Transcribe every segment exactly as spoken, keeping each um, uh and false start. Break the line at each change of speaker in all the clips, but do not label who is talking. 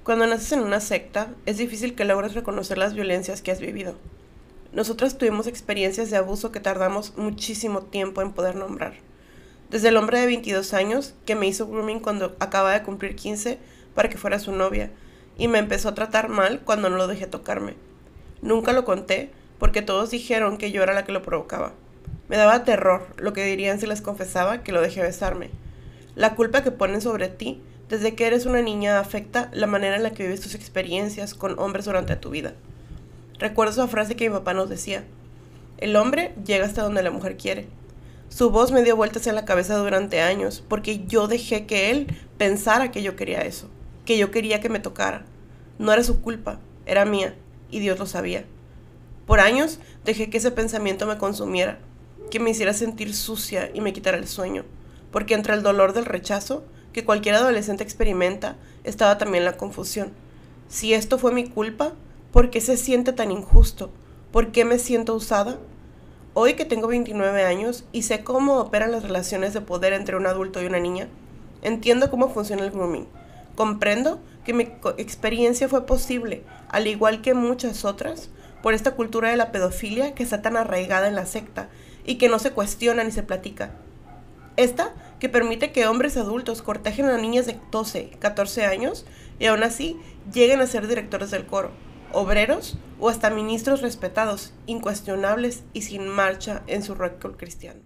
Cuando naces en una secta, es difícil que logres reconocer las violencias que has vivido. Nosotras tuvimos experiencias de abuso que tardamos muchísimo tiempo en poder nombrar. Desde el hombre de veintidós años, que me hizo grooming cuando acababa de cumplir quince para que fuera su novia, y me empezó a tratar mal cuando no lo dejé tocarme. Nunca lo conté, porque todos dijeron que yo era la que lo provocaba. Me daba terror lo que dirían si les confesaba que lo dejé besarme. La culpa que ponen sobre ti desde que eres una niña afecta la manera en la que vives tus experiencias con hombres durante tu vida. Recuerdo esa frase que mi papá nos decía: el hombre llega hasta donde la mujer quiere. Su voz me dio vueltas en la cabeza durante años, porque yo dejé que él pensara que yo quería eso, que yo quería que me tocara. No era su culpa, era mía, y Dios lo sabía. Por años dejé que ese pensamiento me consumiera, que me hiciera sentir sucia y me quitara el sueño, porque entre el dolor del rechazo que cualquier adolescente experimenta, estaba también la confusión. Si esto fue mi culpa, ¿por qué se siente tan injusto? ¿Por qué me siento usada? Hoy que tengo veintinueve años y sé cómo operan las relaciones de poder entre un adulto y una niña, entiendo cómo funciona el grooming. Comprendo que mi experiencia fue posible, al igual que muchas otras, por esta cultura de la pedofilia que está tan arraigada en la secta y que no se cuestiona ni se platica. Esta que permite que hombres adultos cortejen a niñas de doce, catorce años y aún así lleguen a ser directores del coro, obreros o hasta ministros respetados, incuestionables y sin marcha en su récord cristiano.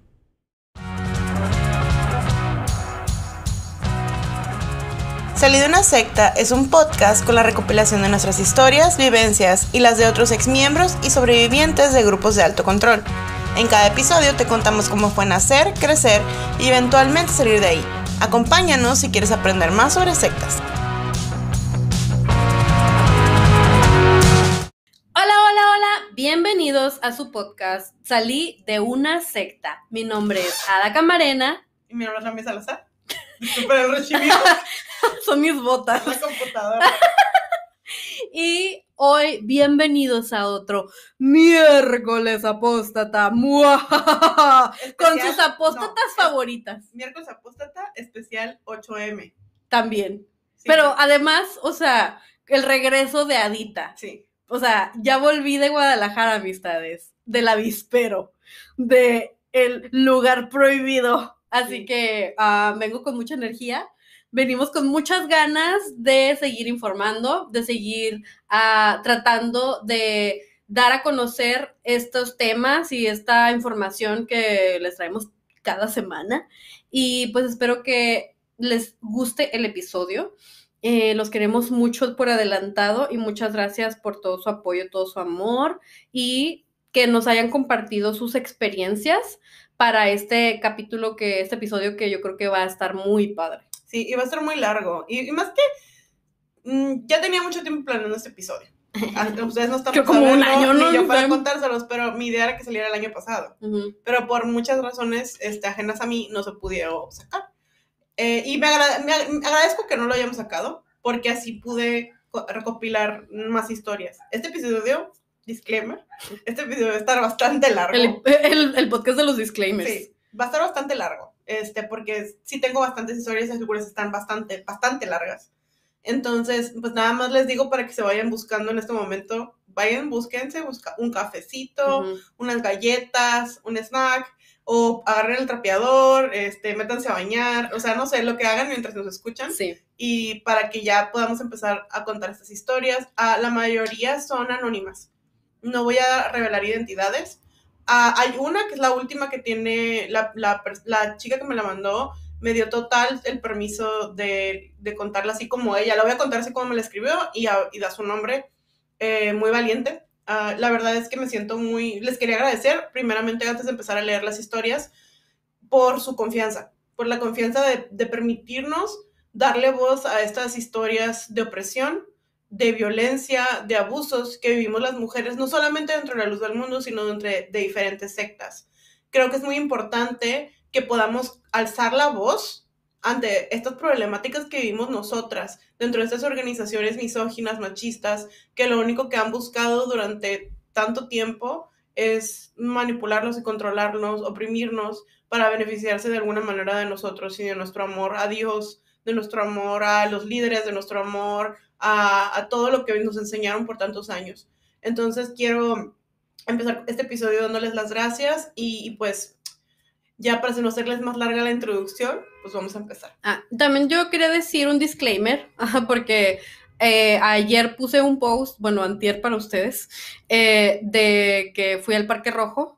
Salí de una secta es un podcast con la recopilación de nuestras historias, vivencias y las de otros exmiembros y sobrevivientes de grupos de alto control. En cada episodio te contamos cómo fue nacer, crecer y eventualmente salir de ahí. Acompáñanos si quieres aprender más sobre sectas.
Hola, hola, hola. Bienvenidos a su podcast Salí de una secta. Mi nombre es Ada Camarena.
Y mi nombre es Rami Salazar. Disculpen el rechimido.
Son mis botas.
La computadora.
Y hoy, bienvenidos a otro miércoles apóstata. Especial, con sus apóstatas no, favoritas.
Miércoles apóstata especial ocho eme.
También. Sí, pero sí. Además, o sea, el regreso de Adita.
Sí.
O sea, ya volví de Guadalajara, amistades. Del avispero. De el lugar prohibido. Así sí. que uh, vengo con mucha energía. Venimos con muchas ganas de seguir informando, de seguir uh, tratando de dar a conocer estos temas y esta información que les traemos cada semana. Y pues espero que les guste el episodio. Eh, los queremos mucho por adelantado y muchas gracias por todo su apoyo, todo su amor y que nos hayan compartido sus experiencias para este capítulo, que este episodio que yo creo que va a estar muy padre.
Sí, y va a estar muy largo. Y, y más que, mmm, ya tenía mucho tiempo planeando este episodio. Ustedes no están
como un año,
ni
¿no?
yo para contárselos, pero mi idea era que saliera el año pasado.
Uh-huh.
Pero por muchas razones este, ajenas a mí no se pudieron sacar. Eh, y me, agrade- me, me agradezco que no lo hayamos sacado, porque así pude co- recopilar más historias. Este episodio, disclaimer, este episodio va a estar bastante largo.
El, el, el podcast de los disclaimers.
Sí, va a estar bastante largo, este, porque sí tengo bastantes historias y algunas están bastante, bastante largas. Entonces, pues nada más les digo para que se vayan buscando en este momento, vayan, búsquense, busca un cafecito, uh-huh. unas galletas, un snack, o agarren el trapeador, este, métanse a bañar, o sea, no sé, lo que hagan mientras nos escuchan.
Sí.
Y para que ya podamos empezar a contar estas historias. Ah, la mayoría son anónimas. No voy a revelar identidades. Ah, hay una que es la última que tiene, la, la, la chica que me la mandó, me dio total el permiso de, de contarla así como ella. La voy a contar así como me la escribió y, a, y da su nombre, eh, muy valiente. Uh, la verdad es que me siento muy... Les quería agradecer, primeramente, antes de empezar a leer las historias, por su confianza, por la confianza de, de permitirnos darle voz a estas historias de opresión, de violencia, de abusos que vivimos las mujeres, no solamente dentro de la luz del mundo, sino dentro de, de diferentes sectas. Creo que es muy importante que podamos alzar la voz ante estas problemáticas que vivimos nosotras, dentro de estas organizaciones misóginas, machistas, que lo único que han buscado durante tanto tiempo es manipularnos y controlarnos, oprimirnos, para beneficiarse de alguna manera de nosotros y de nuestro amor a Dios, de nuestro amor a los líderes, de nuestro amor a, a todo lo que nos enseñaron por tantos años. Entonces quiero empezar este episodio dándoles las gracias y, y pues ya para no hacerles más larga la introducción, pues vamos a empezar.
Ah, también yo quería decir un disclaimer, porque eh, ayer puse un post, bueno, antier para ustedes, eh, de que fui al Parque Rojo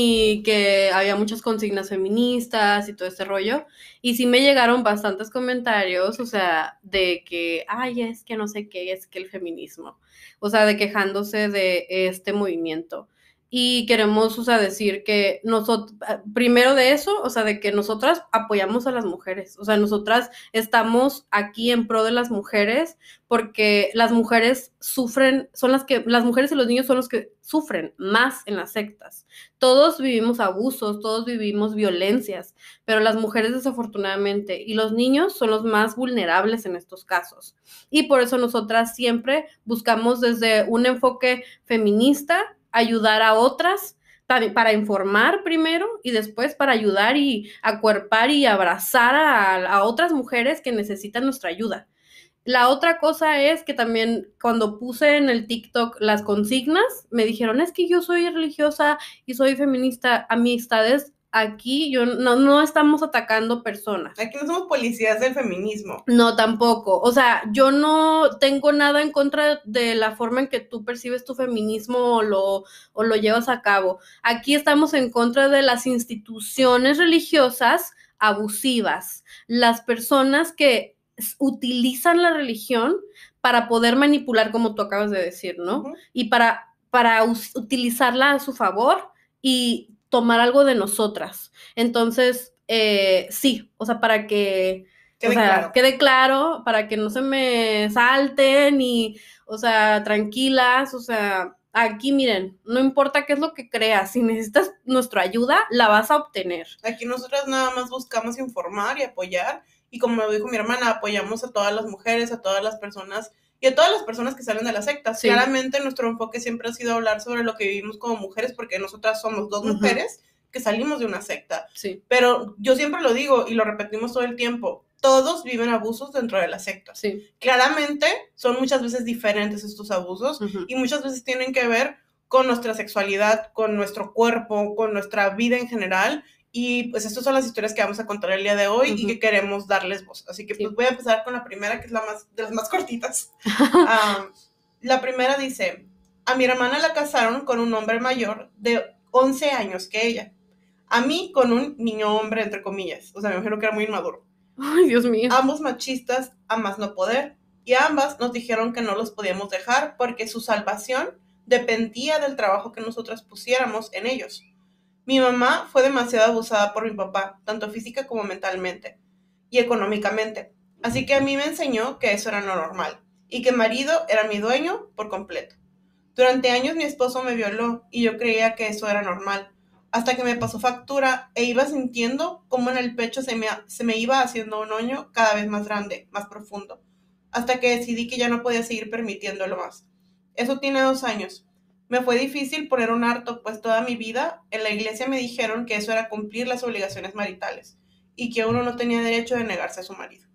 y que había muchas consignas feministas y todo este rollo, y sí me llegaron bastantes comentarios, o sea, de que, ay, es que no sé qué, es que el feminismo, o sea, de quejándose de este movimiento. Y queremos, o sea, decir que nosotros, primero de eso, o sea, de que nosotras apoyamos a las mujeres, o sea, nosotras estamos aquí en pro de las mujeres porque las mujeres sufren, son las que, las mujeres y los niños son los que sufren más en las sectas. Todos vivimos abusos, todos vivimos violencias, pero las mujeres desafortunadamente y los niños son los más vulnerables en estos casos. Y por eso nosotras siempre buscamos desde un enfoque feminista ayudar a otras para, para informar primero y después para ayudar y acuerpar y abrazar a, a otras mujeres que necesitan nuestra ayuda. La otra cosa es que también cuando puse en el TikTok las consignas, me dijeron, es que yo soy religiosa y soy feminista. Amistades, aquí yo no, no estamos atacando personas.
Aquí no somos policías del feminismo.
No, tampoco. O sea, yo no tengo nada en contra de la forma en que tú percibes tu feminismo o lo, o lo llevas a cabo. Aquí estamos en contra de las instituciones religiosas abusivas, las personas que utilizan la religión para poder manipular, como tú acabas de decir, ¿no? Uh-huh. Y para, para utilizarla a su favor y tomar algo de nosotras. Entonces, eh, sí, o sea, para que
quede,
o sea,
claro.
quede claro, para que no se me salten y, o sea, tranquilas, o sea, aquí miren, no importa qué es lo que creas, si necesitas nuestra ayuda, la vas a obtener.
Aquí nosotras nada más buscamos informar y apoyar, y como lo dijo mi hermana, apoyamos a todas las mujeres, a todas las personas y a todas las personas que salen de las sectas. Sí. Claramente nuestro enfoque siempre ha sido hablar sobre lo que vivimos como mujeres, porque nosotras somos dos uh-huh. mujeres que salimos de una secta.
Sí.
Pero yo siempre lo digo y lo repetimos todo el tiempo, todos viven abusos dentro de la secta.
Sí.
Claramente son muchas veces diferentes estos abusos uh-huh. y muchas veces tienen que ver con nuestra sexualidad, con nuestro cuerpo, con nuestra vida en general. Y pues estas son las historias que vamos a contar el día de hoy uh-huh. y que queremos darles voz. Así que sí. pues voy a empezar con la primera, que es la más de las más cortitas. um, la primera dice, a mi hermana la casaron con un hombre mayor de once años que ella. A mí con un niño hombre, entre comillas. O sea, me imagino que era muy inmaduro.
Ay, Dios mío.
Ambos machistas, a más no poder. Y ambas nos dijeron que no los podíamos dejar porque su salvación dependía del trabajo que nosotras pusiéramos en ellos. Mi mamá fue demasiado abusada por mi papá, tanto física como mentalmente y económicamente. Así que a mí me enseñó que eso era lo normal y que marido era mi dueño por completo. Durante años mi esposo me violó y yo creía que eso era normal, hasta que me pasó factura e iba sintiendo cómo en el pecho se me, se me iba haciendo un hoyo cada vez más grande, más profundo, hasta que decidí que ya no podía seguir permitiéndolo más. Eso tiene dos años. Me fue difícil poner un alto, pues toda mi vida en la iglesia me dijeron que eso era cumplir las obligaciones maritales y que uno no tenía derecho de negarse a su marido.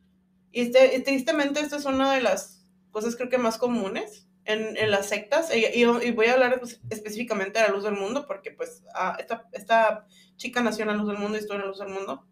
Y este, tristemente esta es una de las cosas creo que más comunes en, en las sectas, y, y, y voy a hablar pues, específicamente de la Luz del Mundo, porque pues uh, esta, esta chica nació en la Luz del Mundo y estuvo en la Luz del Mundo.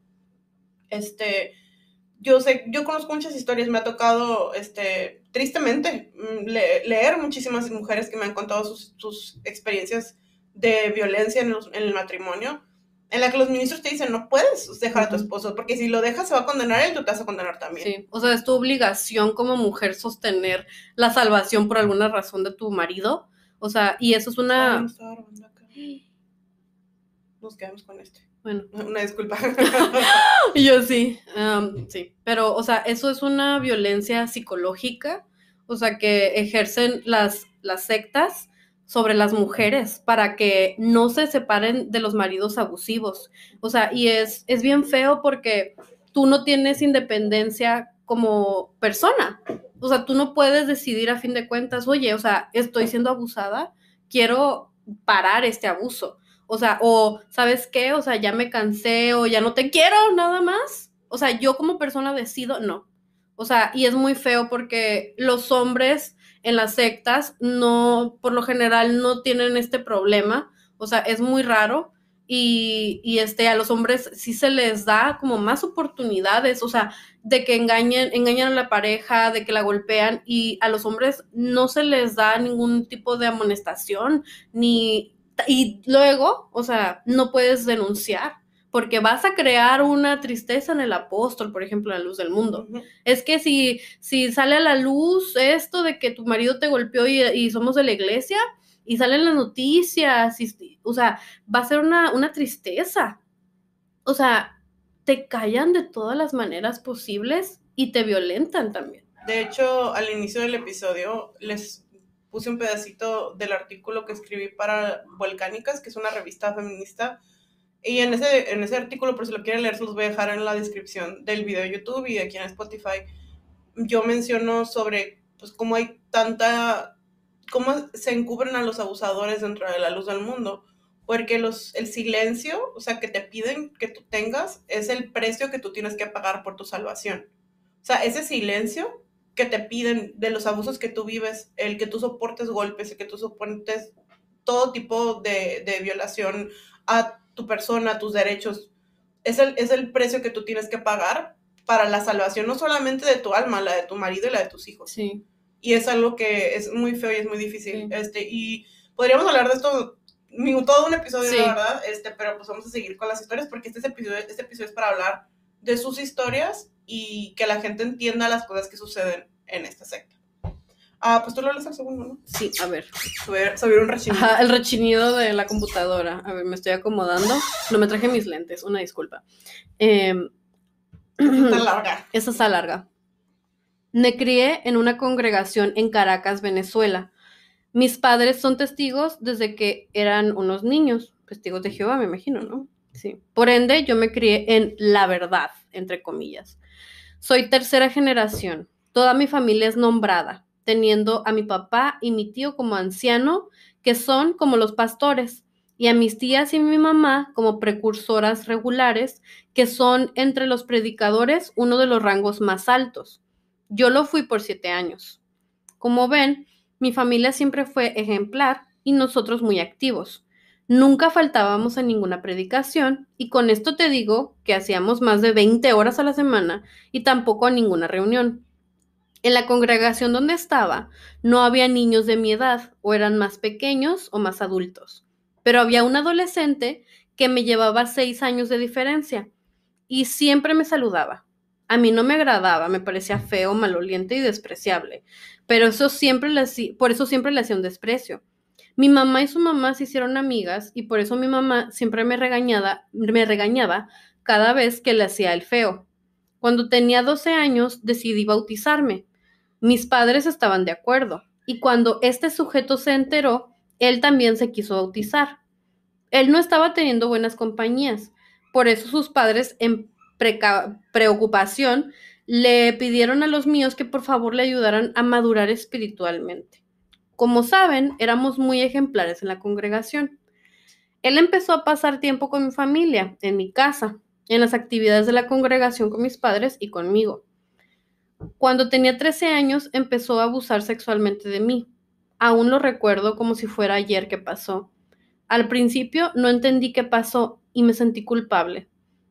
Este... Yo sé, yo conozco muchas historias, me ha tocado, este, tristemente, le, leer muchísimas mujeres que me han contado sus, sus experiencias de violencia en, los, en el matrimonio, en la que los ministros te dicen, no puedes dejar uh-huh. a tu esposo, porque si lo dejas se va a condenar él, tú te vas a condenar también.
Sí, o sea, es tu obligación como mujer sostener la salvación por alguna razón de tu marido, o sea, y eso es una...
Ay, me estaba grabando acá. Nos quedamos con este.
Bueno.
Una disculpa.
Yo sí, um, sí, pero, o sea, eso es una violencia psicológica, o sea, que ejercen las, las sectas sobre las mujeres para que no se separen de los maridos abusivos, o sea, y es, es bien feo porque tú no tienes independencia como persona, o sea, tú no puedes decidir a fin de cuentas, oye, o sea, estoy siendo abusada, quiero parar este abuso. O sea, o, ¿sabes qué? O sea, ya me cansé o ya no te quiero, nada más. O sea, yo como persona decido, no. O sea, y es muy feo porque los hombres en las sectas no, por lo general, no tienen este problema. O sea, es muy raro. Y, y este, a los hombres sí se les da como más oportunidades, o sea, de que engañen, engañan a la pareja, de que la golpean, y a los hombres no se les da ningún tipo de amonestación, ni, y luego, o sea, no puedes denunciar, porque vas a crear una tristeza en el apóstol, por ejemplo, en la luz del mundo. Uh-huh. Es que si, si sale a la luz esto de que tu marido te golpeó y, y somos de la iglesia, y salen las noticias, y, o sea, va a ser una, una tristeza. O sea, te callan de todas las maneras posibles y te violentan también.
De hecho, al inicio del episodio les puse un pedacito del artículo que escribí para Volcánicas, que es una revista feminista, y en ese, en ese artículo, por si lo quieren leer, se los voy a dejar en la descripción del video de YouTube y de aquí en Spotify. Yo menciono sobre pues, cómo hay tanta... cómo se encubren a los abusadores dentro de la luz del mundo, porque los, el silencio, o sea, que te piden que tú tengas, es el precio que tú tienes que pagar por tu salvación. O sea, ese silencio que te piden de los abusos que tú vives, el que tú soportes golpes, el que tú soportes todo tipo de, de violación a tu persona, a tus derechos, es el, es el precio que tú tienes que pagar para la salvación, no solamente de tu alma, la de tu marido y la de tus hijos.
Sí.
Y es algo que es muy feo y es muy difícil. Sí. Este, y podríamos hablar de esto todo un episodio, sí. La verdad, este, pero pues vamos a seguir con las historias porque este episodio, este episodio es para hablar de sus historias y que la gente entienda las cosas que suceden en esta secta. Ah, pues tú lo lees al segundo, ¿no?
Sí, a ver.
Subir, subir un rechinido.
Ajá, el rechinido de la computadora. A ver, me estoy acomodando. No me traje mis lentes, una disculpa. Eh,
está larga.
Esta está larga. Me crié en una congregación en Caracas, Venezuela. Mis padres son testigos desde que eran unos niños, testigos de Jehová, me imagino, ¿no? Sí. Por ende, yo me crié en la verdad, entre comillas. Soy tercera generación. Toda mi familia es nombrada, teniendo a mi papá y mi tío como anciano, que son como los pastores, y a mis tías y mi mamá como precursoras regulares, que son entre los predicadores uno de los rangos más altos. Yo lo fui por siete años. Como ven, mi familia siempre fue ejemplar y nosotros muy activos. Nunca faltábamos a ninguna predicación y con esto te digo que hacíamos más de veinte horas a la semana y tampoco a ninguna reunión. En la congregación donde estaba no había niños de mi edad, o eran más pequeños o más adultos, pero había un adolescente que me llevaba seis años de diferencia y siempre me saludaba. A mí no me agradaba, me parecía feo, maloliente y despreciable, pero eso siempre le hacía, por eso siempre le hacía un desprecio. Mi mamá y su mamá se hicieron amigas y por eso mi mamá siempre me regañaba, me regañaba cada vez que le hacía el feo. Cuando tenía doce años decidí bautizarme. Mis padres estaban de acuerdo y cuando este sujeto se enteró, él también se quiso bautizar. Él no estaba teniendo buenas compañías, por eso sus padres en Preca- preocupación, le pidieron a los míos que por favor le ayudaran a madurar espiritualmente. Como saben, éramos muy ejemplares en la congregación. Él empezó a pasar tiempo con mi familia, en mi casa, en las actividades de la congregación con mis padres y conmigo. Cuando tenía trece años, empezó a abusar sexualmente de mí. Aún lo recuerdo como si fuera ayer que pasó. Al principio no entendí qué pasó y me sentí culpable.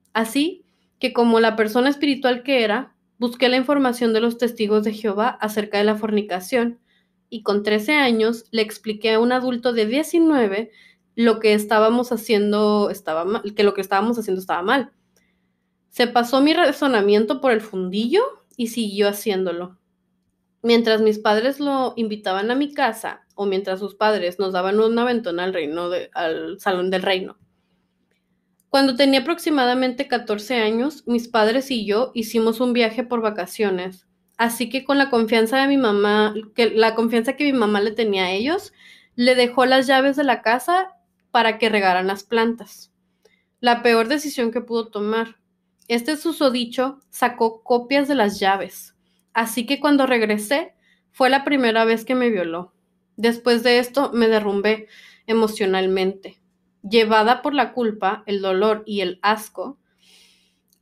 Así que como la persona espiritual que era, busqué la información de los testigos de Jehová acerca de la fornicación y con trece años le expliqué a un adulto de diecinueve lo que estábamos haciendo estaba mal, que lo que estábamos haciendo estaba mal. Se pasó mi razonamiento por el fundillo y siguió haciéndolo. Mientras mis padres lo invitaban a mi casa o mientras sus padres nos daban un aventón al reino de, al salón del reino. Cuando tenía aproximadamente catorce años, mis padres y yo hicimos un viaje por vacaciones, así que con la confianza de mi mamá, que la confianza que mi mamá le tenía a ellos, le dejó las llaves de la casa para que regaran las plantas. La peor decisión que pudo tomar. Este susodicho sacó copias de las llaves, así que cuando regresé, fue la primera vez que me violó. Después de esto, me derrumbé emocionalmente. Llevada por la culpa, el dolor y el asco,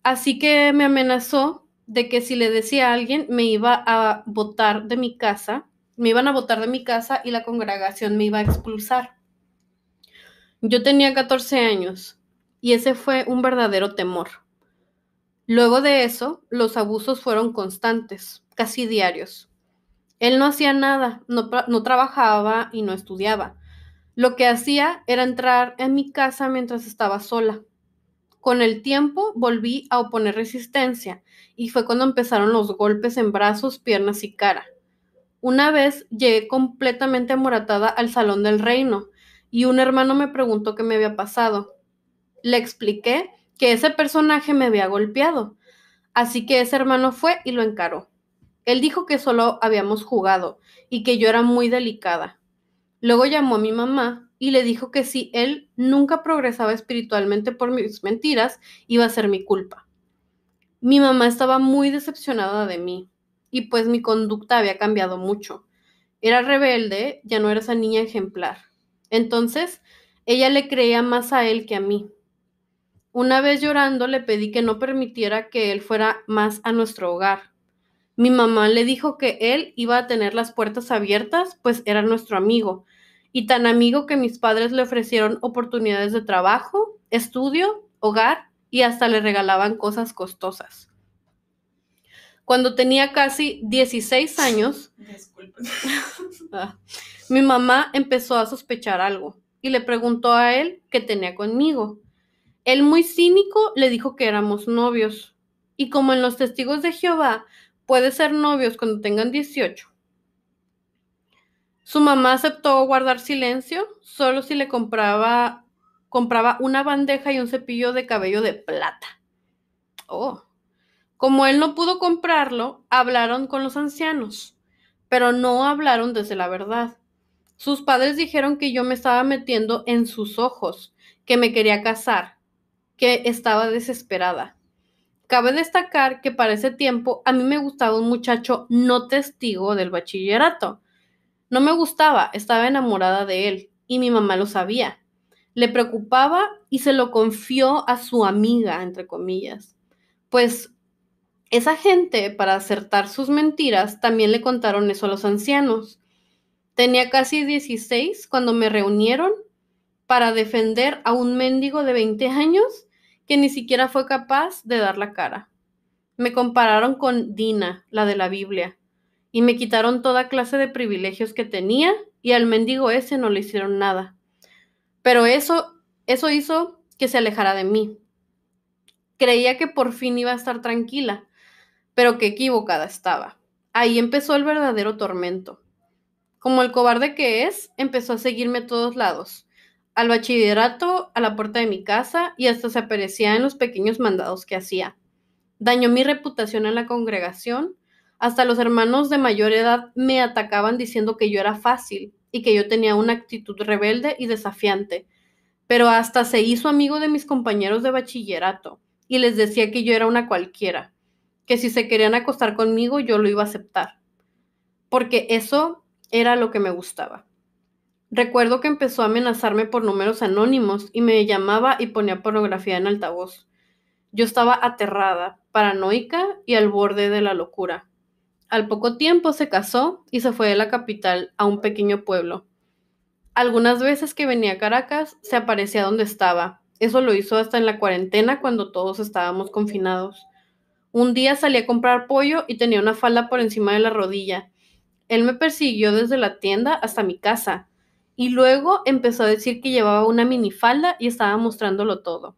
Así que me amenazó de que si le decía a alguien me iba a botar de mi casa, me iban a botar de mi casa y la congregación me iba a expulsar. Yo tenía catorce años y ese fue un verdadero temor. Luego de eso, los abusos fueron constantes, casi diarios. Él no hacía nada, no, no trabajaba y no estudiaba. Lo que hacía era entrar en mi casa mientras estaba sola. Con el tiempo volví a oponer resistencia y fue cuando empezaron los golpes en brazos, piernas y cara. Una vez llegué completamente amoratada al salón del reino y un hermano me preguntó qué me había pasado. Le expliqué que ese personaje me había golpeado, así que ese hermano fue y lo encaró. Él dijo que solo habíamos jugado y que yo era muy delicada. Luego llamó a mi mamá y le dijo que si él nunca progresaba espiritualmente por mis mentiras, iba a ser mi culpa. Mi mamá estaba muy decepcionada de mí y pues mi conducta había cambiado mucho. Era rebelde, ya no era esa niña ejemplar. Entonces, ella le creía más a él que a mí. Una vez llorando le pedí que no permitiera que él fuera más a nuestro hogar. Mi mamá le dijo que él iba a tener las puertas abiertas, pues era nuestro amigo, y tan amigo que mis padres le ofrecieron oportunidades de trabajo, estudio, hogar y hasta le regalaban cosas costosas. Cuando tenía casi dieciséis años, ah, mi mamá empezó a sospechar algo y le preguntó a él qué tenía conmigo. Él, muy cínico, le dijo que éramos novios. Y como en los testigos de Jehová puede ser novios cuando tengan dieciocho. Su mamá aceptó guardar silencio solo si le compraba, compraba una bandeja y un cepillo de cabello de plata. Oh. Como él no pudo comprarlo, hablaron con los ancianos, pero no hablaron desde la verdad. Sus padres dijeron que yo me estaba metiendo en sus ojos, que me quería casar, que estaba desesperada. Cabe destacar que para ese tiempo a mí me gustaba un muchacho no testigo del bachillerato. No me gustaba, estaba enamorada de él y mi mamá lo sabía. Le preocupaba y se lo confió a su amiga, entre comillas. Pues esa gente, para acertar sus mentiras, también le contaron eso a los ancianos. Tenía casi dieciséis cuando me reunieron para defender a un mendigo de veinte años que ni siquiera fue capaz de dar la cara. Me compararon con Dina, la de la Biblia, y me quitaron toda clase de privilegios que tenía y al mendigo ese no le hicieron nada. Pero eso, eso hizo que se alejara de mí. Creía que por fin iba a estar tranquila, pero qué equivocada estaba. Ahí empezó el verdadero tormento. Como el cobarde que es, empezó a seguirme a todos lados. Al bachillerato, a la puerta de mi casa y hasta se aparecía en los pequeños mandados que hacía. Dañó mi reputación en la congregación. Hasta los hermanos de mayor edad me atacaban diciendo que yo era fácil y que yo tenía una actitud rebelde y desafiante. Pero hasta se hizo amigo de mis compañeros de bachillerato y les decía que yo era una cualquiera, que si se querían acostar conmigo yo lo iba a aceptar, porque eso era lo que me gustaba. Recuerdo que empezó a amenazarme por números anónimos y me llamaba y ponía pornografía en altavoz. Yo estaba aterrada, paranoica y al borde de la locura. Al poco tiempo se casó y se fue de la capital a un pequeño pueblo. Algunas veces que venía a Caracas, se aparecía donde estaba. Eso lo hizo hasta en la cuarentena cuando todos estábamos confinados. Un día salí a comprar pollo y tenía una falda por encima de la rodilla. Él me persiguió desde la tienda hasta mi casa y luego empezó a decir que llevaba una minifalda y estaba mostrándolo todo.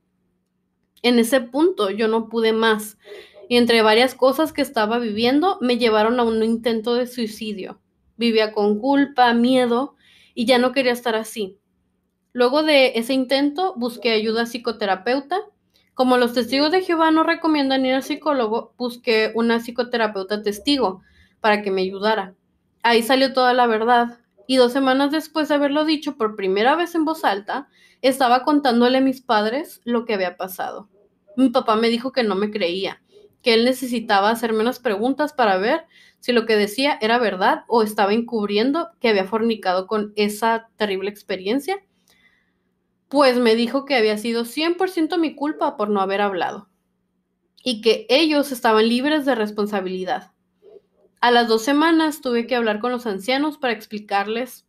En ese punto yo no pude más y entre varias cosas que estaba viviendo me llevaron a un intento de suicidio. Vivía con culpa, miedo y ya no quería estar así. Luego de ese intento busqué ayuda psicoterapeuta. Como los testigos de Jehová no recomiendan ir al psicólogo, busqué una psicoterapeuta testigo para que me ayudara. Ahí salió toda la verdad. Y dos semanas después de haberlo dicho por primera vez en voz alta, estaba contándole a mis padres lo que había pasado. Mi papá me dijo que no me creía, que él necesitaba hacerme unas preguntas para ver si lo que decía era verdad o estaba encubriendo que había fornicado con esa terrible experiencia. Pues me dijo que había sido cien por ciento mi culpa por no haber hablado. y que ellos estaban libres de responsabilidad. A las dos semanas tuve que hablar con los ancianos para explicarles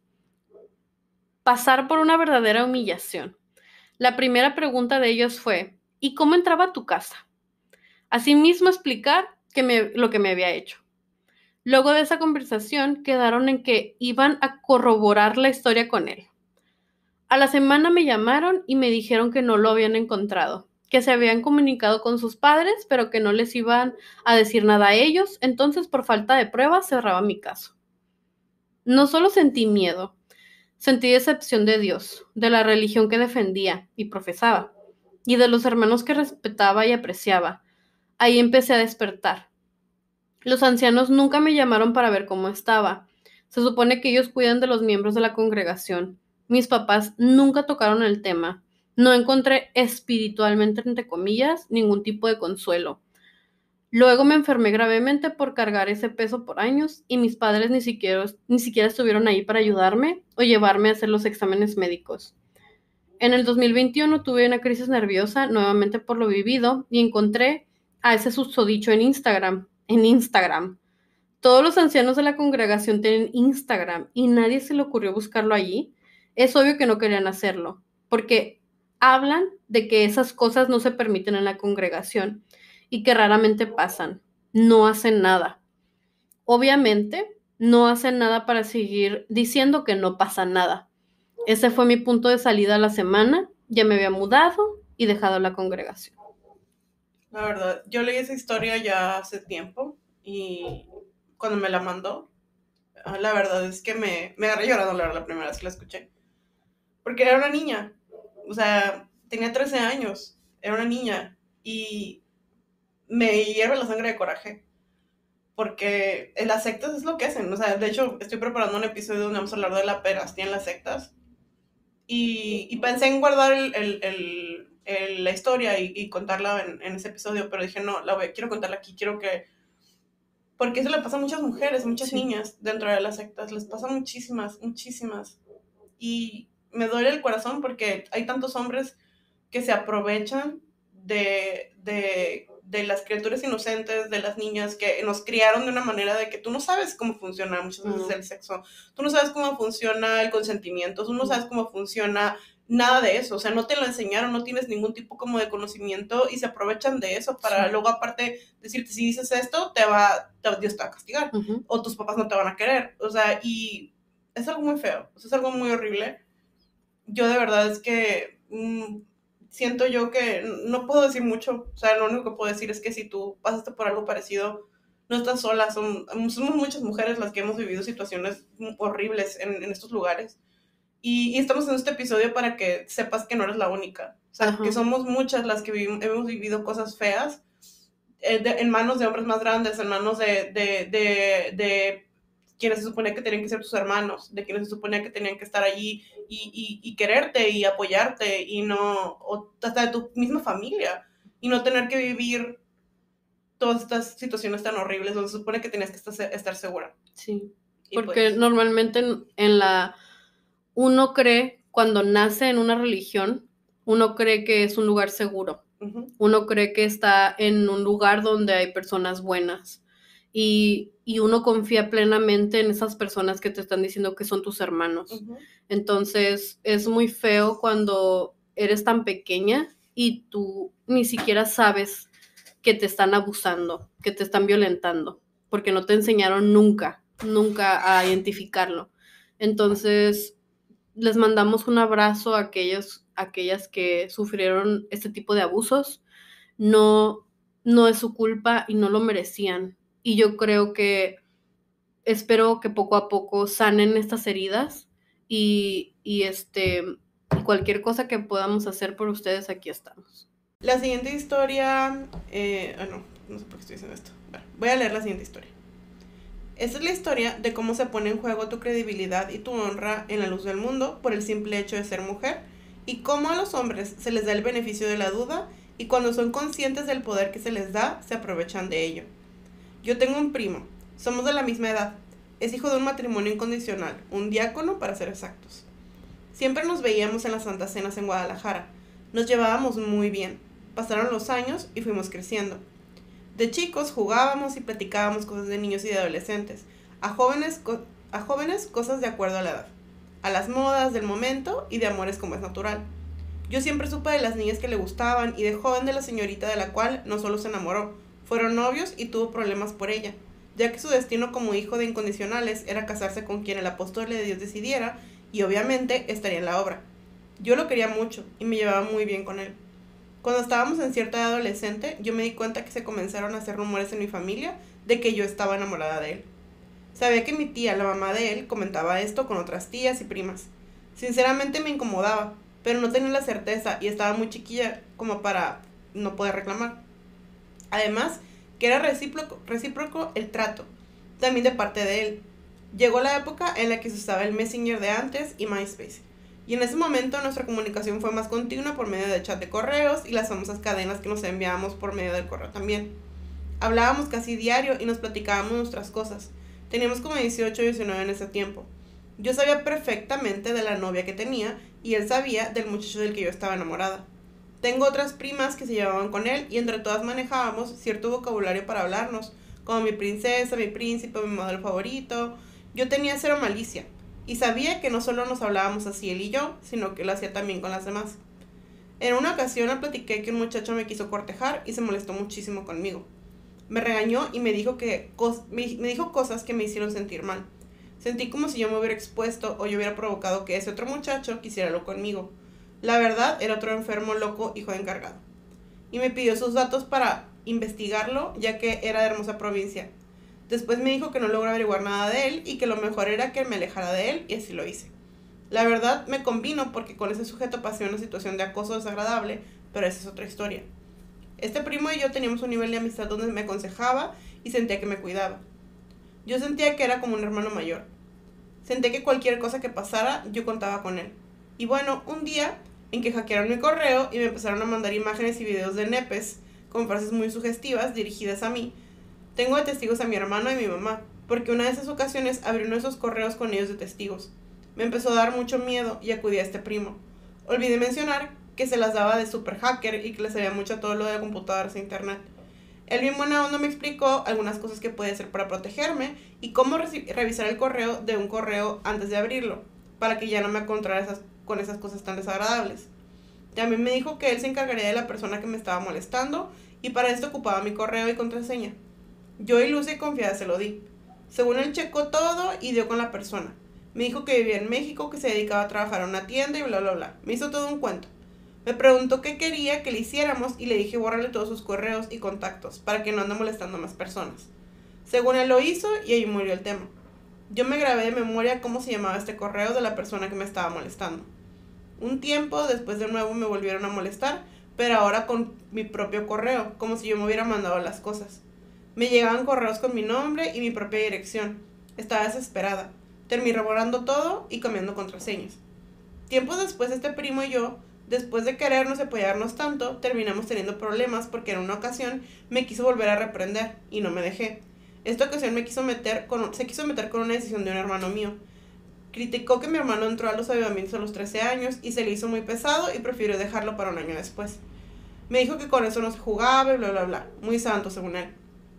pasar por una verdadera humillación. La primera pregunta de ellos fue, ¿y cómo entraba a tu casa? Asimismo explicar que me, lo que me había hecho. Luego de esa conversación quedaron en que iban a corroborar la historia con él. A la semana me llamaron y me dijeron que no lo habían encontrado, que se habían comunicado con sus padres, pero que no les iban a decir nada a ellos, entonces por falta de pruebas cerraba mi caso. No solo sentí miedo, sentí decepción de Dios, de la religión que defendía y profesaba, y de los hermanos que respetaba y apreciaba. Ahí empecé a despertar. Los ancianos nunca me llamaron para ver cómo estaba. Se supone que ellos cuidan de los miembros de la congregación. Mis papás nunca tocaron el tema. No encontré espiritualmente, entre comillas, ningún tipo de consuelo. Luego me enfermé gravemente por cargar ese peso por años y mis padres ni siquiera, ni siquiera estuvieron ahí para ayudarme o llevarme a hacer los exámenes médicos. En el dos mil veintiuno tuve una crisis nerviosa nuevamente por lo vivido y encontré a ese susodicho en Instagram. En Instagram. Todos los ancianos de la congregación tienen Instagram y nadie se le ocurrió buscarlo allí. Es obvio que no querían hacerlo, porque hablan de que esas cosas no se permiten en la congregación y que raramente pasan. No hacen nada. Obviamente, no hacen nada para seguir diciendo que no pasa nada. Ese fue mi punto de salida a la semana. Ya me había mudado y dejado la congregación.
La verdad, yo leí esa historia ya hace tiempo y cuando me la mandó, la verdad es que me, me agarré llorando la, la primera vez que la escuché. Porque era una niña, o sea, tenía trece años, era una niña y me hierve la sangre de coraje. Porque en las sectas es lo que hacen, o sea, de hecho estoy preparando un episodio donde vamos a hablar de la pederastia en las sectas. Y, y pensé en guardar el, el, el, el, la historia y, y contarla en, en ese episodio, pero dije, no, la voy, quiero contarla aquí, quiero que... Porque eso le pasa a muchas mujeres, muchas sí. niñas dentro de las sectas, les pasa muchísimas, muchísimas. Y me duele el corazón porque hay tantos hombres que se aprovechan de, de, de las criaturas inocentes, de las niñas que nos criaron de una manera de que tú no sabes cómo funciona muchas veces mm. el sexo, tú no sabes cómo funciona el consentimiento, tú no sabes cómo funciona nada de eso, o sea, no te lo enseñaron, no tienes ningún tipo como de conocimiento y se aprovechan de eso para sí. luego aparte decirte, si dices esto, te va, te, Dios te va a castigar, uh-huh. o tus papás no te van a querer, o sea, y es algo muy feo, o sea, es algo muy horrible. Yo de verdad es que mmm, siento yo que no puedo decir mucho, o sea, lo único que puedo decir es que si tú pasaste por algo parecido, no estás sola, son, somos muchas mujeres las que hemos vivido situaciones horribles en, en estos lugares. Y, y estamos en este episodio para que sepas que no eres la única. O sea, uh-huh. que somos muchas las que vivimos, hemos vivido cosas feas eh, de, en manos de hombres más grandes, en manos de, de, de, de quienes se suponía que tenían que ser tus hermanos, de quienes se suponía que tenían que estar allí y, y, y quererte y apoyarte, y no, o hasta de tu misma familia, y no tener que vivir todas estas situaciones tan horribles donde se supone que tenías que estar, estar segura.
Sí, y porque pues, normalmente en, en la... Uno cree, cuando nace en una religión, uno cree que es un lugar seguro. Uh-huh. Uno cree que está en un lugar donde hay personas buenas. Y, y uno confía plenamente en esas personas que te están diciendo que son tus hermanos. Uh-huh. Entonces, es muy feo cuando eres tan pequeña y tú ni siquiera sabes que te están abusando, que te están violentando, porque no te enseñaron nunca, nunca a identificarlo. Entonces... les mandamos un abrazo a aquellos, a aquellas que sufrieron este tipo de abusos. No, no es su culpa y no lo merecían. Y yo creo que, espero que poco a poco sanen estas heridas y, y este, cualquier cosa que podamos hacer por ustedes, aquí estamos.
La siguiente historia, eh, oh no, no sé por qué estoy diciendo esto. Bueno, voy a leer la siguiente historia. Esta es la historia de cómo se pone en juego tu credibilidad y tu honra en la luz del mundo por el simple hecho de ser mujer, y cómo a los hombres se les da el beneficio de la duda y cuando son conscientes del poder que se les da, se aprovechan de ello. Yo tengo un primo, somos de la misma edad, es hijo de un matrimonio incondicional, un diácono para ser exactos. Siempre nos veíamos en las Santas Cenas en Guadalajara, nos llevábamos muy bien, pasaron los años y fuimos creciendo. De chicos jugábamos y platicábamos cosas de niños y de adolescentes, a jóvenes, co- a jóvenes cosas de acuerdo a la edad, a las modas del momento y de amores como es natural. Yo siempre supe de las niñas que le gustaban y de joven de la señorita de la cual no solo se enamoró, fueron novios y tuvo problemas por ella, ya que su destino como hijo de incondicionales era casarse con quien el apóstol de Dios decidiera y obviamente estaría en la obra. Yo lo quería mucho y me llevaba muy bien con él. Cuando estábamos en cierta edad adolescente, yo me di cuenta que se comenzaron a hacer rumores en mi familia de que yo estaba enamorada de él. Sabía que mi tía, la mamá de él, comentaba esto con otras tías y primas. Sinceramente me incomodaba, pero no tenía la certeza y estaba muy chiquilla como para no poder reclamar. Además, que era recíproco, recíproco el trato, también de parte de él. Llegó la época en la que se usaba el Messenger de antes y MySpace, y en ese momento nuestra comunicación fue más continua por medio de chat de correos y las famosas cadenas que nos enviábamos por medio del correo también. Hablábamos casi diario y nos platicábamos nuestras cosas. Teníamos como dieciocho o diecinueve en ese tiempo. Yo sabía perfectamente de la novia que tenía y él sabía del muchacho del que yo estaba enamorada. Tengo otras primas que se llevaban con él y entre todas manejábamos cierto vocabulario para hablarnos, como mi princesa, mi príncipe, mi modelo favorito. Yo tenía cero malicia y sabía que no solo nos hablábamos así él y yo, sino que lo hacía también con las demás. En una ocasión le platiqué que un muchacho me quiso cortejar y se molestó muchísimo conmigo. Me regañó y me dijo, que cos- me, me dijo cosas que me hicieron sentir mal. Sentí como si yo me hubiera expuesto o yo hubiera provocado que ese otro muchacho quisiera lo conmigo. La verdad, era otro enfermo loco hijo de encargado. Y me pidió sus datos para investigarlo, ya que era de hermosa provincia. Después me dijo que no logró averiguar nada de él y que lo mejor era que me alejara de él, y así lo hice. La verdad, me convino porque con ese sujeto pasé una situación de acoso desagradable, pero esa es otra historia. Este primo y yo teníamos un nivel de amistad donde me aconsejaba y sentía que me cuidaba. Yo sentía que era como un hermano mayor. Sentía que cualquier cosa que pasara, yo contaba con él. Y bueno, un día en que hackearon mi correo y me empezaron a mandar imágenes y videos de nepes con frases muy sugestivas dirigidas a mí, tengo de testigos a mi hermano y mi mamá, porque una de esas ocasiones abrí uno de esos correos con ellos de testigos. Me empezó a dar mucho miedo y acudí a este primo. Olvidé mencionar que se las daba de super hacker y que le sabía mucho todo lo de computadoras e internet. Él bien buena onda me explicó algunas cosas que puede hacer para protegerme y cómo revisar el correo de un correo antes de abrirlo, para que ya no me encontrara esas, con esas cosas tan desagradables. También me dijo que él se encargaría de la persona que me estaba molestando y para esto ocupaba mi correo y contraseña. Yo ilusa y confiada se lo di. Según él checó todo y dio con la persona. Me dijo que vivía en México, que se dedicaba a trabajar en una tienda y bla bla bla. Me hizo todo un cuento. Me preguntó qué quería que le hiciéramos y le dije borrarle todos sus correos y contactos para que no ande molestando a más personas. Según él lo hizo y ahí murió el tema. Yo me grabé de memoria cómo se llamaba este correo de la persona que me estaba molestando. Un tiempo después de nuevo me volvieron a molestar, pero ahora con mi propio correo, como si yo me hubiera mandado las cosas. Me llegaban correos con mi nombre y mi propia dirección. Estaba desesperada. Terminé borrando todo y cambiando contraseñas. Tiempos después este primo y yo, después de querernos y apoyarnos tanto, terminamos teniendo problemas porque en una ocasión me quiso volver a reprender y no me dejé. Esta ocasión me quiso meter con, se quiso meter con una decisión de un hermano mío. Criticó que mi hermano entró a los avivamientos a los trece años y se le hizo muy pesado y prefirió dejarlo para un año después. Me dijo que con eso no se jugaba y bla bla bla, muy santo según él.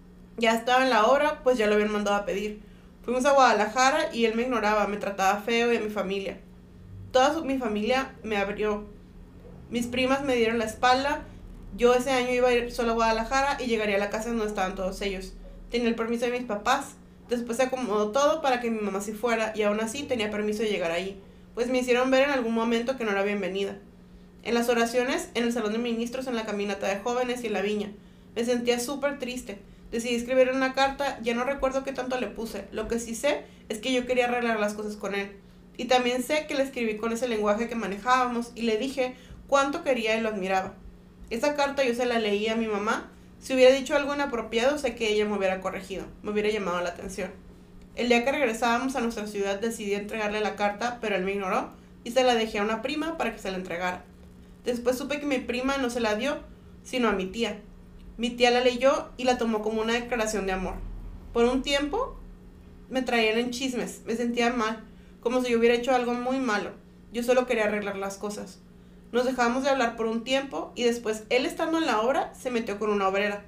Ya estaba en la obra, pues ya lo habían mandado a pedir. Fuimos a Guadalajara y él me ignoraba, me trataba feo y a mi familia. Toda su, mi familia me abrió. Mis primas me dieron la espalda. Yo ese año iba a ir solo a Guadalajara y llegaría a la casa donde estaban todos ellos. Tenía el permiso de mis papás. Después se acomodó todo para que mi mamá sí fuera y aún así tenía permiso de llegar ahí, pues me hicieron ver en algún momento que no era bienvenida. En las oraciones, en el salón de ministros, en la caminata de jóvenes y en la viña. Me sentía súper triste. Decidí escribir una carta, ya no recuerdo qué tanto le puse. Lo que sí sé es que yo quería arreglar las cosas con él. Y también sé que le escribí con ese lenguaje que manejábamos y le dije cuánto quería y lo admiraba. Esa carta yo se la leí a mi mamá. Si hubiera dicho algo inapropiado, sé que ella me hubiera corregido, me hubiera llamado la atención. El día que regresábamos a nuestra ciudad decidí entregarle la carta, pero él me ignoró y se la dejé a una prima para que se la entregara. Después supe que mi prima no se la dio, sino a mi tía. Mi tía la leyó y la tomó como una declaración de amor. Por un tiempo me traían en chismes, me sentía mal, como si yo hubiera hecho algo muy malo. Yo solo quería arreglar las cosas. Nos dejamos de hablar por un tiempo y después él estando en la obra se metió con una obrera.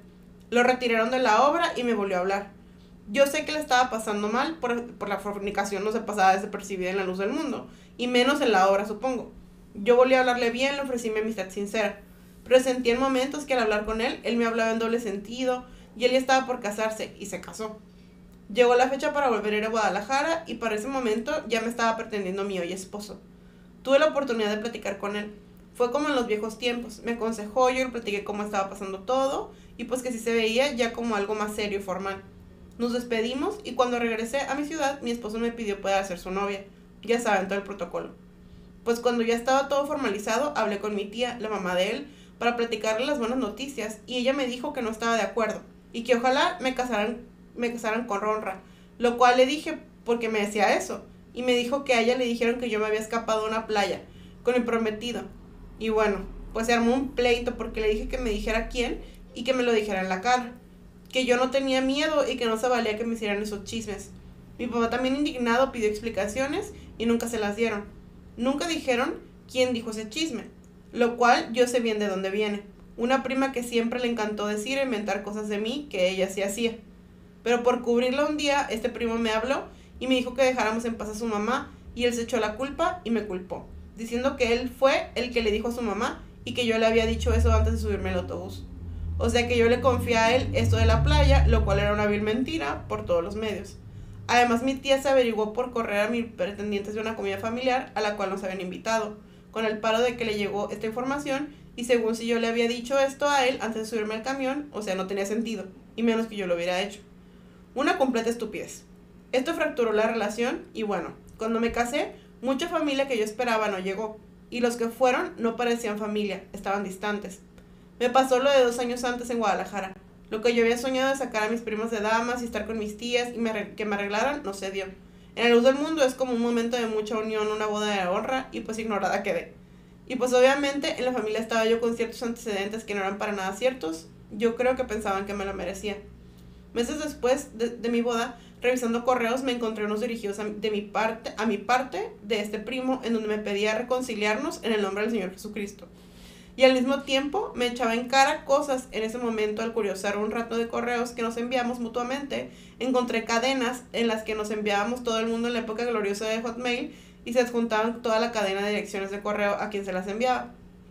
Lo retiraron de la obra y me volvió a hablar. Yo sé que le estaba pasando mal, por, por la fornicación no se pasaba desapercibida en la luz del mundo, y menos en la obra, supongo. Yo volví a hablarle bien, le ofrecí mi amistad sincera, pero sentí en momentos que al hablar con él, él me hablaba en doble sentido, y él ya estaba por casarse, y se casó. Llegó la fecha para volver a ir a Guadalajara, y para ese momento ya me estaba pretendiendo mi hoy esposo. Tuve la oportunidad de platicar con él. Fue como en los viejos tiempos, me aconsejó, yo le platiqué cómo estaba pasando todo, y pues que sí se veía ya como algo más serio y formal. Nos despedimos, y cuando regresé a mi ciudad, mi esposo me pidió poder ser su novia. Ya saben, todo el protocolo. Pues cuando ya estaba todo formalizado, hablé con mi tía, la mamá de él, para platicarle las buenas noticias, y ella me dijo que no estaba de acuerdo, y que ojalá me casaran, me casaran con honra, lo cual le dije porque me decía eso, y me dijo que a ella le dijeron que yo me había escapado a una playa, con mi prometido, y bueno, pues se armó un pleito porque le dije que me dijera quién, y que me lo dijera en la cara, que yo no tenía miedo y que no se valía que me hicieran esos chismes. Mi papá también indignado pidió explicaciones, y nunca se las dieron. Nunca dijeron quién dijo ese chisme, lo cual yo sé bien de dónde viene. Una prima que siempre le encantó decir e inventar cosas de mí que ella sí hacía. Pero por cubrirla un día, este primo me habló y me dijo que dejáramos en paz a su mamá, y él se echó la culpa y me culpó, diciendo que él fue el que le dijo a su mamá y que yo le había dicho eso antes de subirme al autobús. O sea que yo le confié a él esto de la playa, lo cual era una vil mentira por todos los medios. Además, mi tía se averiguó por correr a mis pretendientes de una comida familiar a la cual nos habían invitado, con el paro de que le llegó esta información, y según si yo le había dicho esto a él antes de subirme al camión, o sea, no tenía sentido, y menos que yo lo hubiera hecho. Una completa estupidez. Esto fracturó la relación, y bueno, cuando me casé, mucha familia que yo esperaba no llegó, y los que fueron no parecían familia, estaban distantes. Me pasó lo de dos años antes en Guadalajara. Lo que yo había soñado de sacar a mis primos de damas y estar con mis tías y me que me arreglaran, no se dio. En la luz del mundo es como un momento de mucha unión, una boda de honra, y pues ignorada quedé. Y pues obviamente en la familia estaba yo con ciertos antecedentes que no eran para nada ciertos. Yo creo que pensaban que me lo merecía. Meses después de, de mi boda, revisando correos, me encontré unos dirigidos a, de mi parte, a mi parte de este primo, en donde me pedía reconciliarnos en el nombre del Señor Jesucristo. Y al mismo tiempo me echaba en cara cosas. En ese momento, al curiosar un rato de correos que nos enviamos mutuamente, encontré cadenas en las que nos enviábamos todo el mundo en la época gloriosa de Hotmail, y se adjuntaban toda la cadena de direcciones de correo a quien se las enviaba.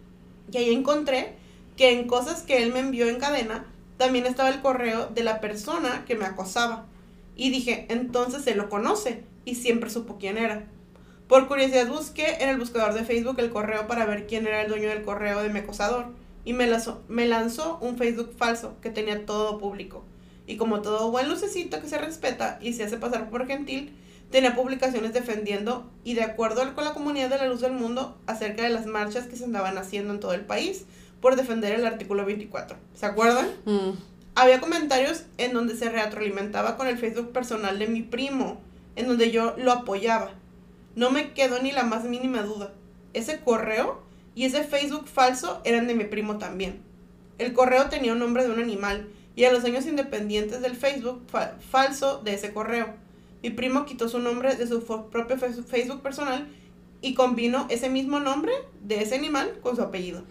Y ahí encontré que en cosas que él me envió en cadena, también estaba el correo de la persona que me acosaba. Y dije, entonces él lo conoce, y siempre supo quién era. Por curiosidad busqué en el buscador de Facebook el correo para ver quién era el dueño del correo de mi acosador, y me lanzó, me lanzó un Facebook falso que tenía todo público. Y como todo buen lucecito que se respeta y se hace pasar por gentil, tenía publicaciones defendiendo y de acuerdo con la comunidad de la luz del mundo acerca de las marchas que se andaban haciendo en todo el país por defender el artículo veinticuatro. ¿Se acuerdan? Mm. Había comentarios en donde se retroalimentaba con el Facebook personal de mi primo, en donde yo lo apoyaba. No me quedó ni la más mínima duda. Ese correo y ese Facebook falso eran de mi primo también. El correo tenía un nombre de un animal, y a los años independientes del Facebook fa- falso de ese correo, mi primo quitó su nombre de su propio Facebook personal y combinó ese mismo nombre de ese animal con su apellido.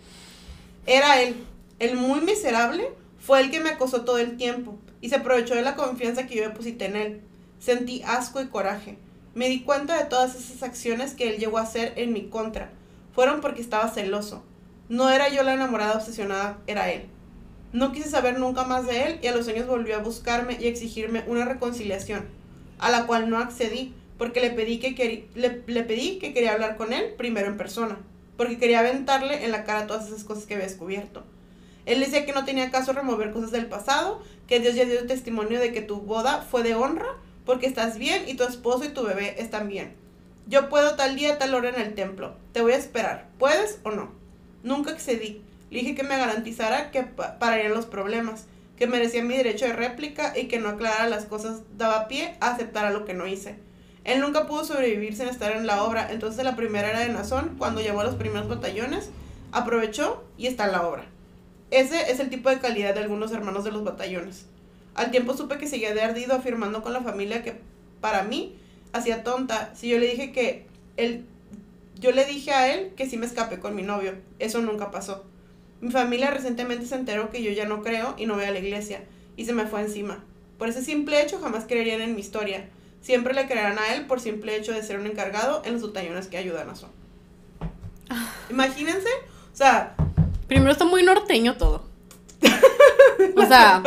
Era él, el muy miserable, fue el que me acosó todo el tiempo y se aprovechó de la confianza que yo deposité en él. Sentí asco y coraje. Me di cuenta de todas esas acciones que él llegó a hacer en mi contra. Fueron porque estaba celoso. No era yo la enamorada obsesionada, era él. No quise saber nunca más de él, y a los años volvió a buscarme y exigirme una reconciliación, a la cual no accedí, porque le pedí que, queri- le, le pedí que quería hablar con él primero en persona, porque quería aventarle en la cara todas esas cosas que había descubierto. Él decía que no tenía caso remover cosas del pasado, que Dios ya dio testimonio de que tu boda fue de honra, porque estás bien y tu esposo y tu bebé están bien. Yo puedo tal día, tal hora en el templo. Te voy a esperar. ¿Puedes o no? Nunca accedí. Le dije que me garantizara que pa- pararían los problemas, que merecía mi derecho de réplica y que no aclarara las cosas daba pie a aceptar a lo que no hice. Él nunca pudo sobrevivir sin estar en la obra, entonces la primera era de Nazón, cuando llamó a los primeros batallones, aprovechó y está en la obra. Ese es el tipo de calidad de algunos hermanos de los batallones. Al tiempo supe que seguía de ardido afirmando con la familia que, para mí, hacía tonta si yo le dije que él, yo le dije a él que sí me escapé con mi novio. Eso nunca pasó. Mi familia recientemente se enteró que yo ya no creo y no voy a la iglesia, y se me fue encima. Por ese simple hecho jamás creerían en mi historia. Siempre le creerán a él por simple hecho de ser un encargado en los batallones que ayudan a Son. Imagínense, o sea...
Primero está muy norteño todo. O sea,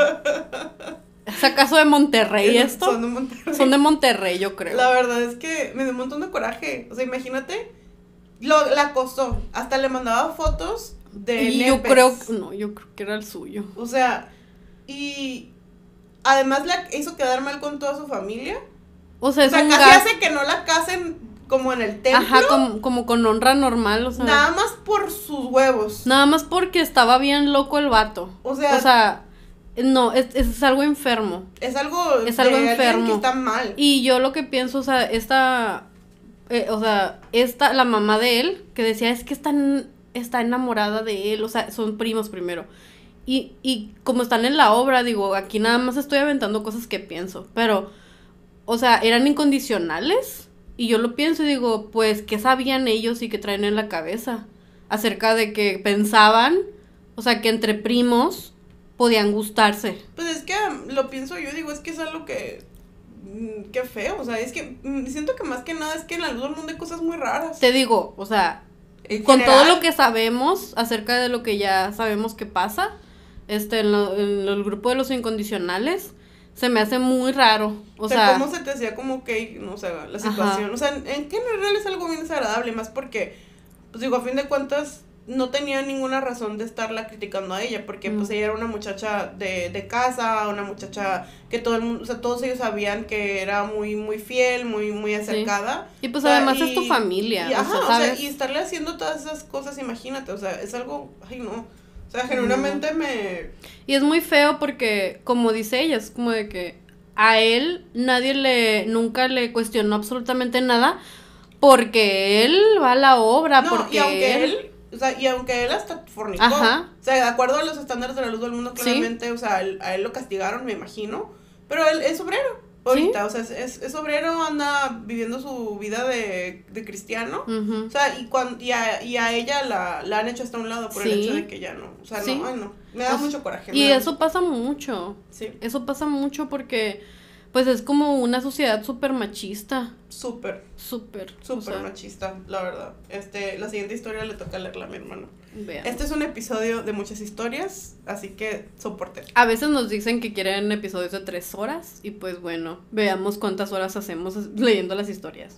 ¿es acaso de Monterrey esto?
Son de Monterrey.
Son de Monterrey, yo creo.
La verdad es que me dio un montón de coraje. O sea, imagínate, lo, la acosó. Hasta le mandaba fotos de
Y
nepes.
yo creo, no, yo creo que era el suyo.
O sea, y además la hizo quedar mal con toda su familia.
O sea, es
o sea
un
casi
gas...
hace que no la casen como en el templo.
Ajá, como, como con honra normal, o sea.
Nada más por sus huevos.
Nada más porque estaba bien loco el vato.
O sea,
o sea no, es, es algo enfermo.
Es algo,
es algo
de
enfermo.
Que está mal.
Y yo lo que pienso, o sea, esta, eh, o sea, esta, la mamá de él, que decía, es que están, está enamorada de él, o sea, son primos primero. Y, y como están en la obra, digo, aquí nada más estoy aventando cosas que pienso, pero, o sea, eran incondicionales. Y yo lo pienso y digo, pues, ¿qué sabían ellos y qué traen en la cabeza? Acerca de que pensaban, o sea, que entre primos podían gustarse.
Pues es que lo pienso yo, digo, es que es algo que, mmm, qué feo, o sea, es que mmm, siento que más que nada es que en la luz del mundo hay cosas muy raras.
Te digo, o sea,
en
con
general,
todo lo que sabemos acerca de lo que ya sabemos que pasa, este, en, lo, en el grupo de los incondicionales, se me hace muy raro, o, o sea,
sea, cómo se te hacía como que, no sé, la situación, ajá. O sea, en, en general es algo bien desagradable, más porque, pues digo, a fin de cuentas, no tenía ninguna razón de estarla criticando a ella, porque mm. pues ella era una muchacha de, de casa, una muchacha que todo el mundo, o sea, todos ellos sabían que era muy, muy fiel, muy, muy acercada.
Sí. Y pues
o sea,
además
y,
es tu familia,
y,
o,
ajá,
sea,
¿sabes?
o sea,
y estarle haciendo todas esas cosas, imagínate, o sea, es algo, ay no, o sea, genuinamente mm. me...
Y es muy feo porque, como dice ella, es como de que a él nadie le, nunca le cuestionó absolutamente nada, porque él va a la obra,
no,
porque
y aunque
él...
él, o sea, y aunque él hasta fornicó,
Ajá.
O sea, de acuerdo a los estándares de la luz del mundo, claramente,
¿Sí?
O sea, él, a él lo castigaron, me imagino, pero él es obrero, ahorita, ¿Sí? O sea, es, es, es obrero, anda viviendo su vida de, de cristiano, uh-huh. O sea, y, cuando, y, a, y a ella la, la han hecho hasta un lado por ¿Sí? el hecho de que ya no, o sea, ¿Sí? no, ay no, me da pues, mucho coraje.
Y
da
eso mucho. pasa mucho,
sí.
Eso pasa mucho porque, pues, es como una sociedad súper machista.
Súper.
Súper.
Súper o sea. machista, la verdad. Este, la siguiente historia le toca leerla a mi hermano.
Veamos.
Este es un episodio de muchas historias, así que soporten.
A veces nos dicen que quieren episodios de tres horas, y pues bueno, veamos cuántas horas hacemos leyendo las historias.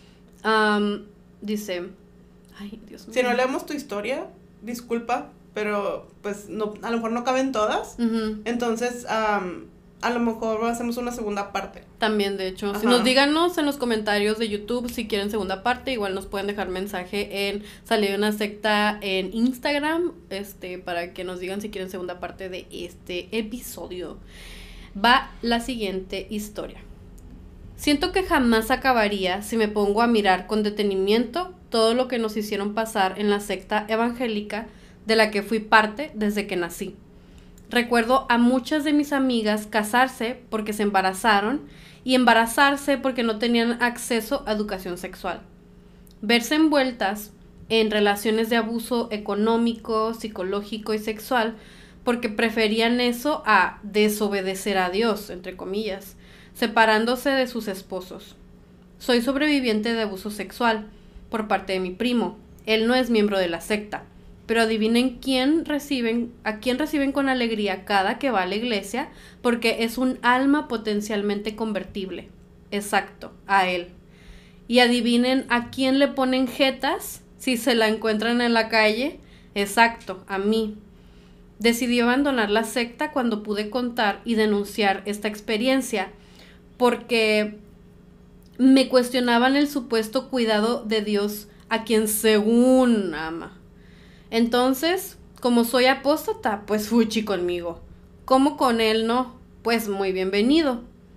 Um, dice, ay, Dios mío.
Si no leemos tu historia, disculpa, pero pues no, a lo mejor no caben todas. Uh-huh. Entonces, um, a lo mejor hacemos una segunda parte.
También, de hecho. Si nos díganos en los comentarios de YouTube si quieren segunda parte. Igual nos pueden dejar mensaje en Salí de una secta en Instagram. Este, para que nos digan si quieren segunda parte de este episodio. Va la siguiente historia. Siento que jamás acabaría si me pongo a mirar con detenimiento todo lo que nos hicieron pasar en la secta evangélica de la que fui parte desde que nací. Recuerdo a muchas de mis amigas casarse porque se embarazaron y embarazarse porque no tenían acceso a educación sexual. Verse envueltas en relaciones de abuso económico, psicológico y sexual porque preferían eso a desobedecer a Dios, entre comillas, separándose de sus esposos. Soy sobreviviente de abuso sexual por parte de mi primo. Él no es miembro de la secta. Pero adivinen quién reciben, a quién reciben con alegría cada que va a la iglesia, porque es un alma potencialmente convertible. Exacto, a él. Y adivinen a quién le ponen jetas si se la encuentran en la calle. Exacto, a mí. Decidí abandonar la secta cuando pude contar y denunciar esta experiencia, porque me cuestionaban el supuesto cuidado de Dios a quien según ama. Entonces, como soy apóstata, pues fuchi conmigo. Como con él no, pues muy bienvenido.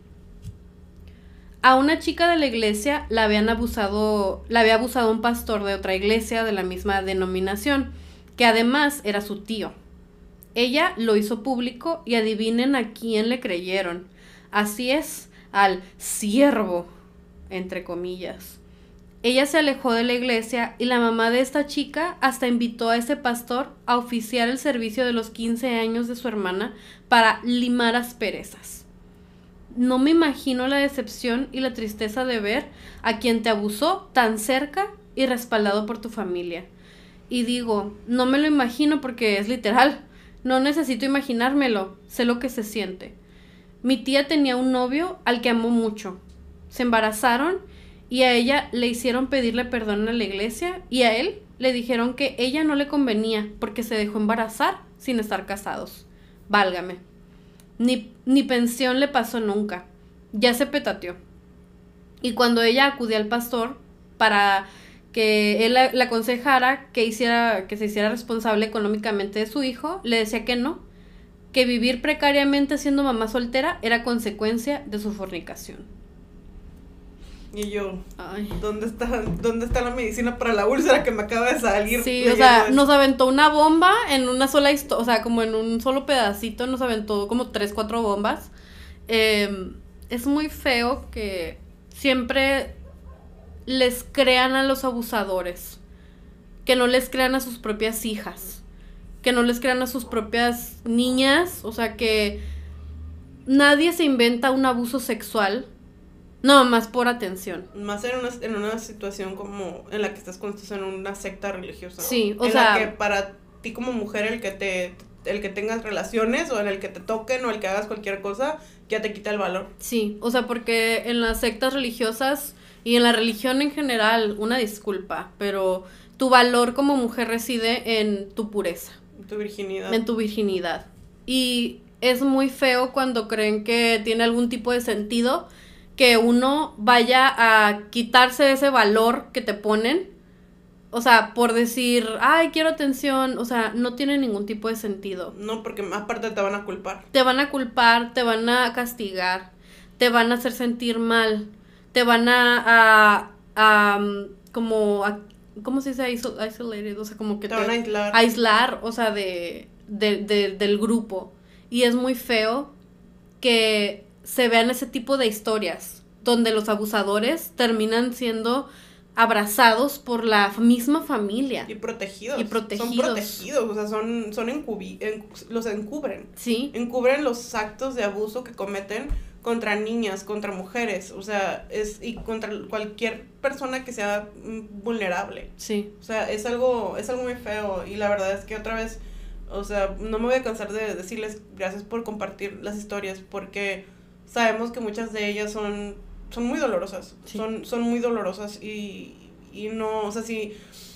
A una chica de la iglesia la habían abusado, la había abusado un pastor de otra iglesia de la misma denominación, que además era su tío. Ella lo hizo público y adivinen a quién le creyeron. Así es, al siervo, entre comillas. Ella se alejó de la iglesia y la mamá de esta chica hasta invitó a ese pastor a oficiar el servicio de los quince años de su hermana para limar asperezas. No me imagino la decepción y la tristeza de ver a quien te abusó tan cerca y respaldado por tu familia. Y digo, no me lo imagino porque es literal. No necesito imaginármelo, sé lo que se siente. Mi tía tenía un novio al que amó mucho. Se embarazaron y a ella le hicieron pedirle perdón a la iglesia y a él le dijeron que ella no le convenía porque se dejó embarazar sin estar casados. Válgame. Ni, ni pensión le pasó nunca. Ya se petateó. Y cuando ella acudió al pastor para que él la, la aconsejara que hiciera, que se hiciera responsable económicamente de su hijo, le decía que no, que vivir precariamente siendo mamá soltera era consecuencia de su fornicación.
Y yo,
Ay.
¿dónde está, ¿dónde está la medicina para la úlcera que me acaba de salir?
Sí, o sea, nos aventó una bomba en una sola historia, o sea, como en un solo pedacito, nos aventó como tres, cuatro bombas. Eh, es muy feo que siempre les crean a los abusadores, que no les crean a sus propias hijas, que no les crean a sus propias niñas, o sea, que nadie se inventa un abuso sexual. No, más por atención.
Más en una, en una situación como en la que estás cuando estás en una secta religiosa.
Sí, o
en
sea.
En la que para ti como mujer el que te el que tengas relaciones o en el que te toquen o el que hagas cualquier cosa ya te quita el valor.
Sí, o sea, porque en las sectas religiosas y en la religión en general, una disculpa, pero tu valor como mujer reside en tu pureza.
En tu virginidad.
En tu virginidad. Y es muy feo cuando creen que tiene algún tipo de sentido que uno vaya a quitarse ese valor que te ponen, o sea, por decir, ay, quiero atención, o sea, no tiene ningún tipo de sentido.
No, porque aparte te van a culpar.
Te van a culpar, te van a castigar, te van a hacer sentir mal, te van a, a, a como, a, ¿cómo se dice? Isolated, o sea, como que
te,
te
van a aislar.
Aislar, o sea, de, de, de, del grupo. Y es muy feo que se vean ese tipo de historias donde los abusadores terminan siendo abrazados por la misma familia.
Y protegidos.
Y protegidos.
Son protegidos, o sea, son, son encubi- en, los encubren.
Sí.
Encubren los actos de abuso que cometen contra niñas, contra mujeres, o sea, es y contra cualquier persona que sea vulnerable.
Sí.
O sea, es algo, es algo muy feo y la verdad es que otra vez, o sea, no me voy a cansar de decirles gracias por compartir las historias porque sabemos que muchas de ellas son, son muy dolorosas, sí. son, son muy dolorosas y, y no, o sea, sí,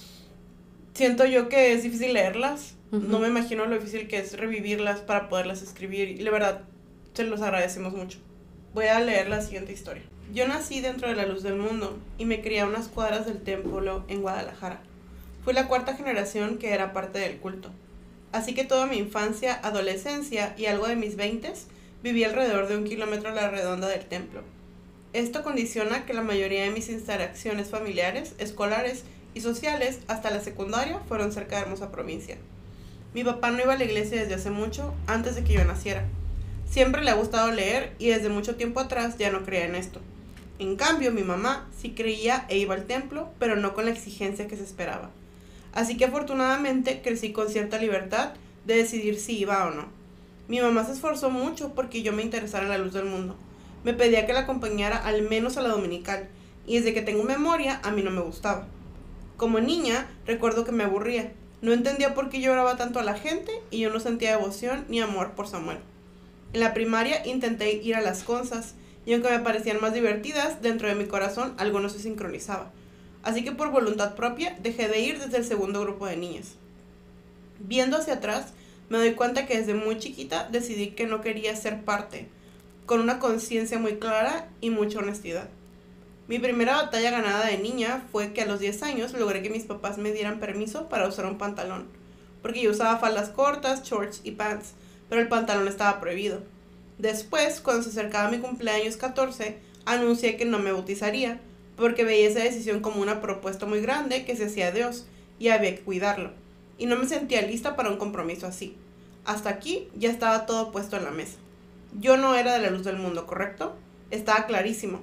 siento yo que es difícil leerlas, uh-huh. No me imagino lo difícil que es revivirlas para poderlas escribir y la verdad, se los agradecemos mucho. Voy a leer la siguiente historia. Yo nací dentro de la luz del mundo y me crié a unas cuadras del templo en Guadalajara. Fui la cuarta generación que era parte del culto. Así que toda mi infancia, adolescencia y algo de mis veintes viví alrededor de un kilómetro a la redonda del templo. Esto condiciona que la mayoría de mis interacciones familiares, escolares y sociales hasta la secundaria fueron cerca de hermosa provincia. Mi papá no iba a la iglesia desde hace mucho, antes de que yo naciera. Siempre le ha gustado leer y desde mucho tiempo atrás ya no creía en esto. En cambio, mi mamá sí creía e iba al templo, pero no con la exigencia que se esperaba. Así que afortunadamente crecí con cierta libertad de decidir si iba o no. Mi mamá se esforzó mucho porque yo me interesara en la luz del mundo. Me pedía que la acompañara al menos a la dominical, y desde que tengo memoria a mí no me gustaba. Como niña, recuerdo que me aburría. No entendía por qué lloraba tanto a la gente y yo no sentía devoción ni amor por Samuel. En la primaria intenté ir a las consas, y aunque me parecían más divertidas, dentro de mi corazón algo no se sincronizaba. Así que por voluntad propia dejé de ir desde el segundo grupo de niñas. Viendo hacia atrás, me doy cuenta que desde muy chiquita decidí que no quería ser parte, con una conciencia muy clara y mucha honestidad. Mi primera batalla ganada de niña fue que a los diez años logré que mis papás me dieran permiso para usar un pantalón, porque yo usaba faldas cortas, shorts y pants, pero el pantalón estaba prohibido. Después, cuando se acercaba mi cumpleaños catorce, anuncié que no me bautizaría, porque veía esa decisión como una propuesta muy grande que se hacía a Dios, y había que cuidarlo, y no me sentía lista para un compromiso así. Hasta aquí ya estaba todo puesto en la mesa. Yo no era de la luz del mundo, ¿correcto? Estaba clarísimo.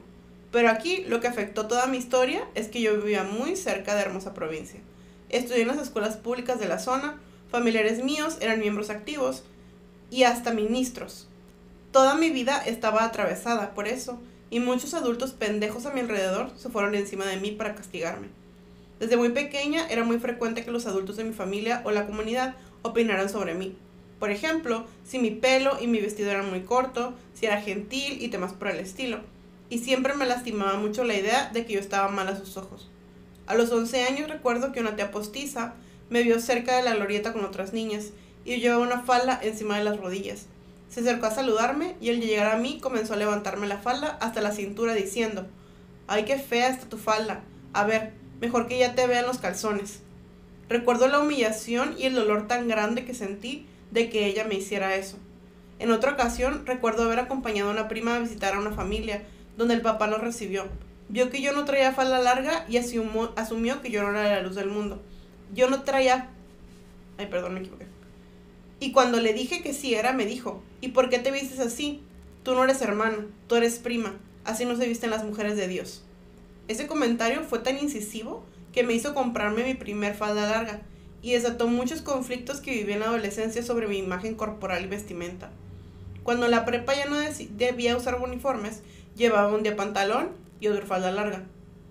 Pero aquí lo que afectó toda mi historia es que yo vivía muy cerca de hermosa provincia. Estudié en las escuelas públicas de la zona, familiares míos eran miembros activos y hasta ministros. Toda mi vida estaba atravesada por eso, y muchos adultos pendejos a mi alrededor se fueron encima de mí para castigarme. Desde muy pequeña era muy frecuente que los adultos de mi familia o la comunidad opinaran sobre mí. Por ejemplo, si mi pelo y mi vestido eran muy corto, si era gentil y temas por el estilo. Y siempre me lastimaba mucho la idea de que yo estaba mal a sus ojos. A los once años recuerdo que una tía postiza me vio cerca de la glorieta con otras niñas y yo llevaba una falda encima de las rodillas. Se acercó a saludarme y al llegar a mí comenzó a levantarme la falda hasta la cintura diciendo: «Ay, qué fea está tu falda. A ver, mejor que ya te vean los calzones». Recuerdo la humillación y el dolor tan grande que sentí de que ella me hiciera eso. En otra ocasión recuerdo haber acompañado a una prima a visitar a una familia donde el papá nos recibió. Vio que yo no traía falda larga y asumió, asumió que yo no era la luz del mundo. Yo no traía... Ay, perdón, me equivoqué. Y cuando le dije que sí era, me dijo: «¿Y por qué te vistes así? Tú no eres hermana, tú eres prima. Así no se visten las mujeres de Dios». Ese comentario fue tan incisivo que me hizo comprarme mi primer falda larga y desató muchos conflictos que viví en la adolescencia sobre mi imagen corporal y vestimenta. Cuando en la prepa ya no debía usar uniformes, llevaba un día pantalón y otro falda larga.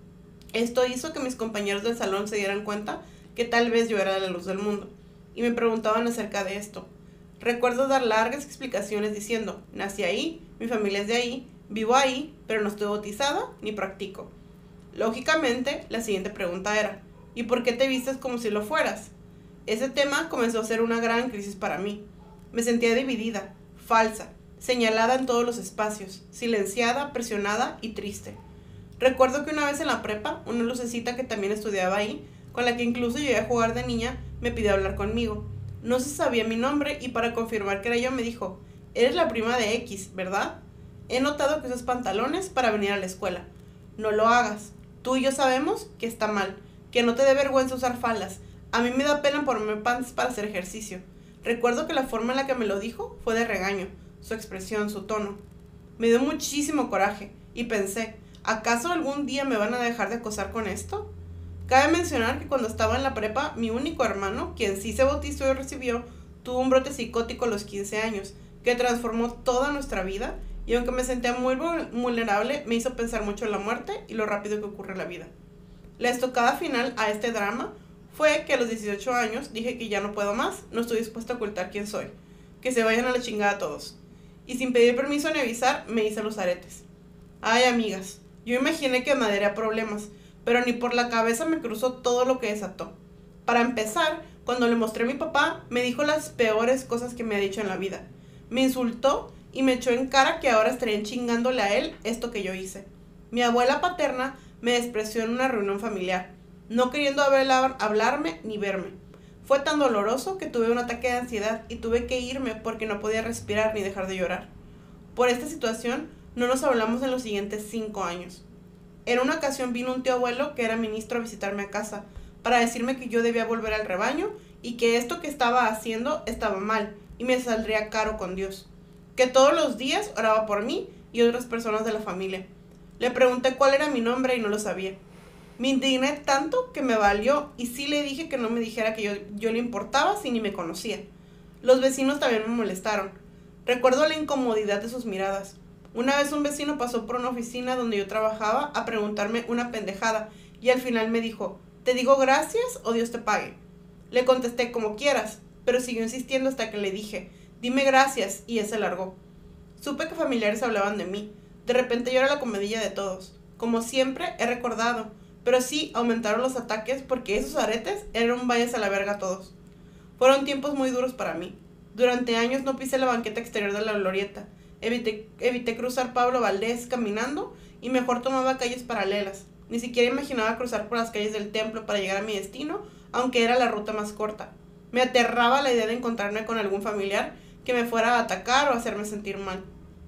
Esto hizo que mis compañeros del salón se dieran cuenta que tal vez yo era la luz del mundo, y me preguntaban acerca de esto. Recuerdo dar largas explicaciones diciendo: «Nací ahí, mi familia es de ahí, vivo ahí, pero no estoy bautizada ni practico». Lógicamente, la siguiente pregunta era: «¿Y por qué te vistes como si lo fueras?». Ese tema comenzó a ser una gran crisis para mí. Me sentía dividida, falsa, señalada en todos los espacios, silenciada, presionada y triste. Recuerdo que una vez en la prepa, una lucecita que también estudiaba ahí, con la que incluso llegué a jugar de niña, me pidió hablar conmigo. No se sabía mi nombre y para confirmar que era yo me dijo: «Eres la prima de X, ¿verdad? He notado que usas pantalones para venir a la escuela. No lo hagas. Tú y yo sabemos que está mal, que no te dé vergüenza usar faldas. A mí me da pena ponerme pants para hacer ejercicio». Recuerdo que la forma en la que me lo dijo fue de regaño, su expresión, su tono. Me dio muchísimo coraje y pensé: ¿acaso algún día me van a dejar de acosar con esto? Cabe mencionar que cuando estaba en la prepa, mi único hermano, quien sí se bautizó y recibió, tuvo un brote psicótico a los quince años, que transformó toda nuestra vida, y aunque me sentía muy vulnerable, me hizo pensar mucho en la muerte y lo rápido que ocurre la vida. La estocada final a este drama fue que a los dieciocho años dije que ya no puedo más, no estoy dispuesta a ocultar quién soy, que se vayan a la chingada todos. Y sin pedir permiso ni avisar, me hice los aretes. Ay, amigas, yo imaginé que me daría problemas, pero ni por la cabeza me cruzó todo lo que desató. Para empezar, cuando le mostré a mi papá, me dijo las peores cosas que me ha dicho en la vida. Me insultó y me echó en cara que ahora estarían chingándole a él esto que yo hice. Mi abuela paterna me despreció en una reunión familiar, no queriendo hablar, hablarme ni verme. Fue tan doloroso que tuve un ataque de ansiedad y tuve que irme porque no podía respirar ni dejar de llorar. Por esta situación, no nos hablamos en los siguientes cinco años. En una ocasión vino un tío abuelo que era ministro a visitarme a casa para decirme que yo debía volver al rebaño y que esto que estaba haciendo estaba mal y me saldría caro con Dios. Que todos los días oraba por mí y otras personas de la familia. Le pregunté cuál era mi nombre y no lo sabía. Me indigné tanto que me valió y sí le dije que no me dijera que yo, yo le importaba si ni me conocía. Los vecinos también me molestaron. Recuerdo la incomodidad de sus miradas. Una vez un vecino pasó por una oficina donde yo trabajaba a preguntarme una pendejada y al final me dijo: «¿Te digo gracias o Dios te pague?». Le contesté: «Como quieras», pero siguió insistiendo hasta que le dije: «Dime gracias», y él se largó. Supe que familiares hablaban de mí. De repente yo era la comedilla de todos. Como siempre he recordado, pero sí aumentaron los ataques porque esos aretes eran un vayas a la verga a todos. Fueron tiempos muy duros para mí. Durante años no pisé la banqueta exterior de la glorieta. Evité, evité cruzar Pablo Valdés caminando y mejor tomaba calles paralelas. Ni siquiera imaginaba cruzar por las calles del templo para llegar a mi destino, aunque era la ruta más corta. Me aterraba la idea de encontrarme con algún familiar que me fuera a atacar o hacerme sentir mal.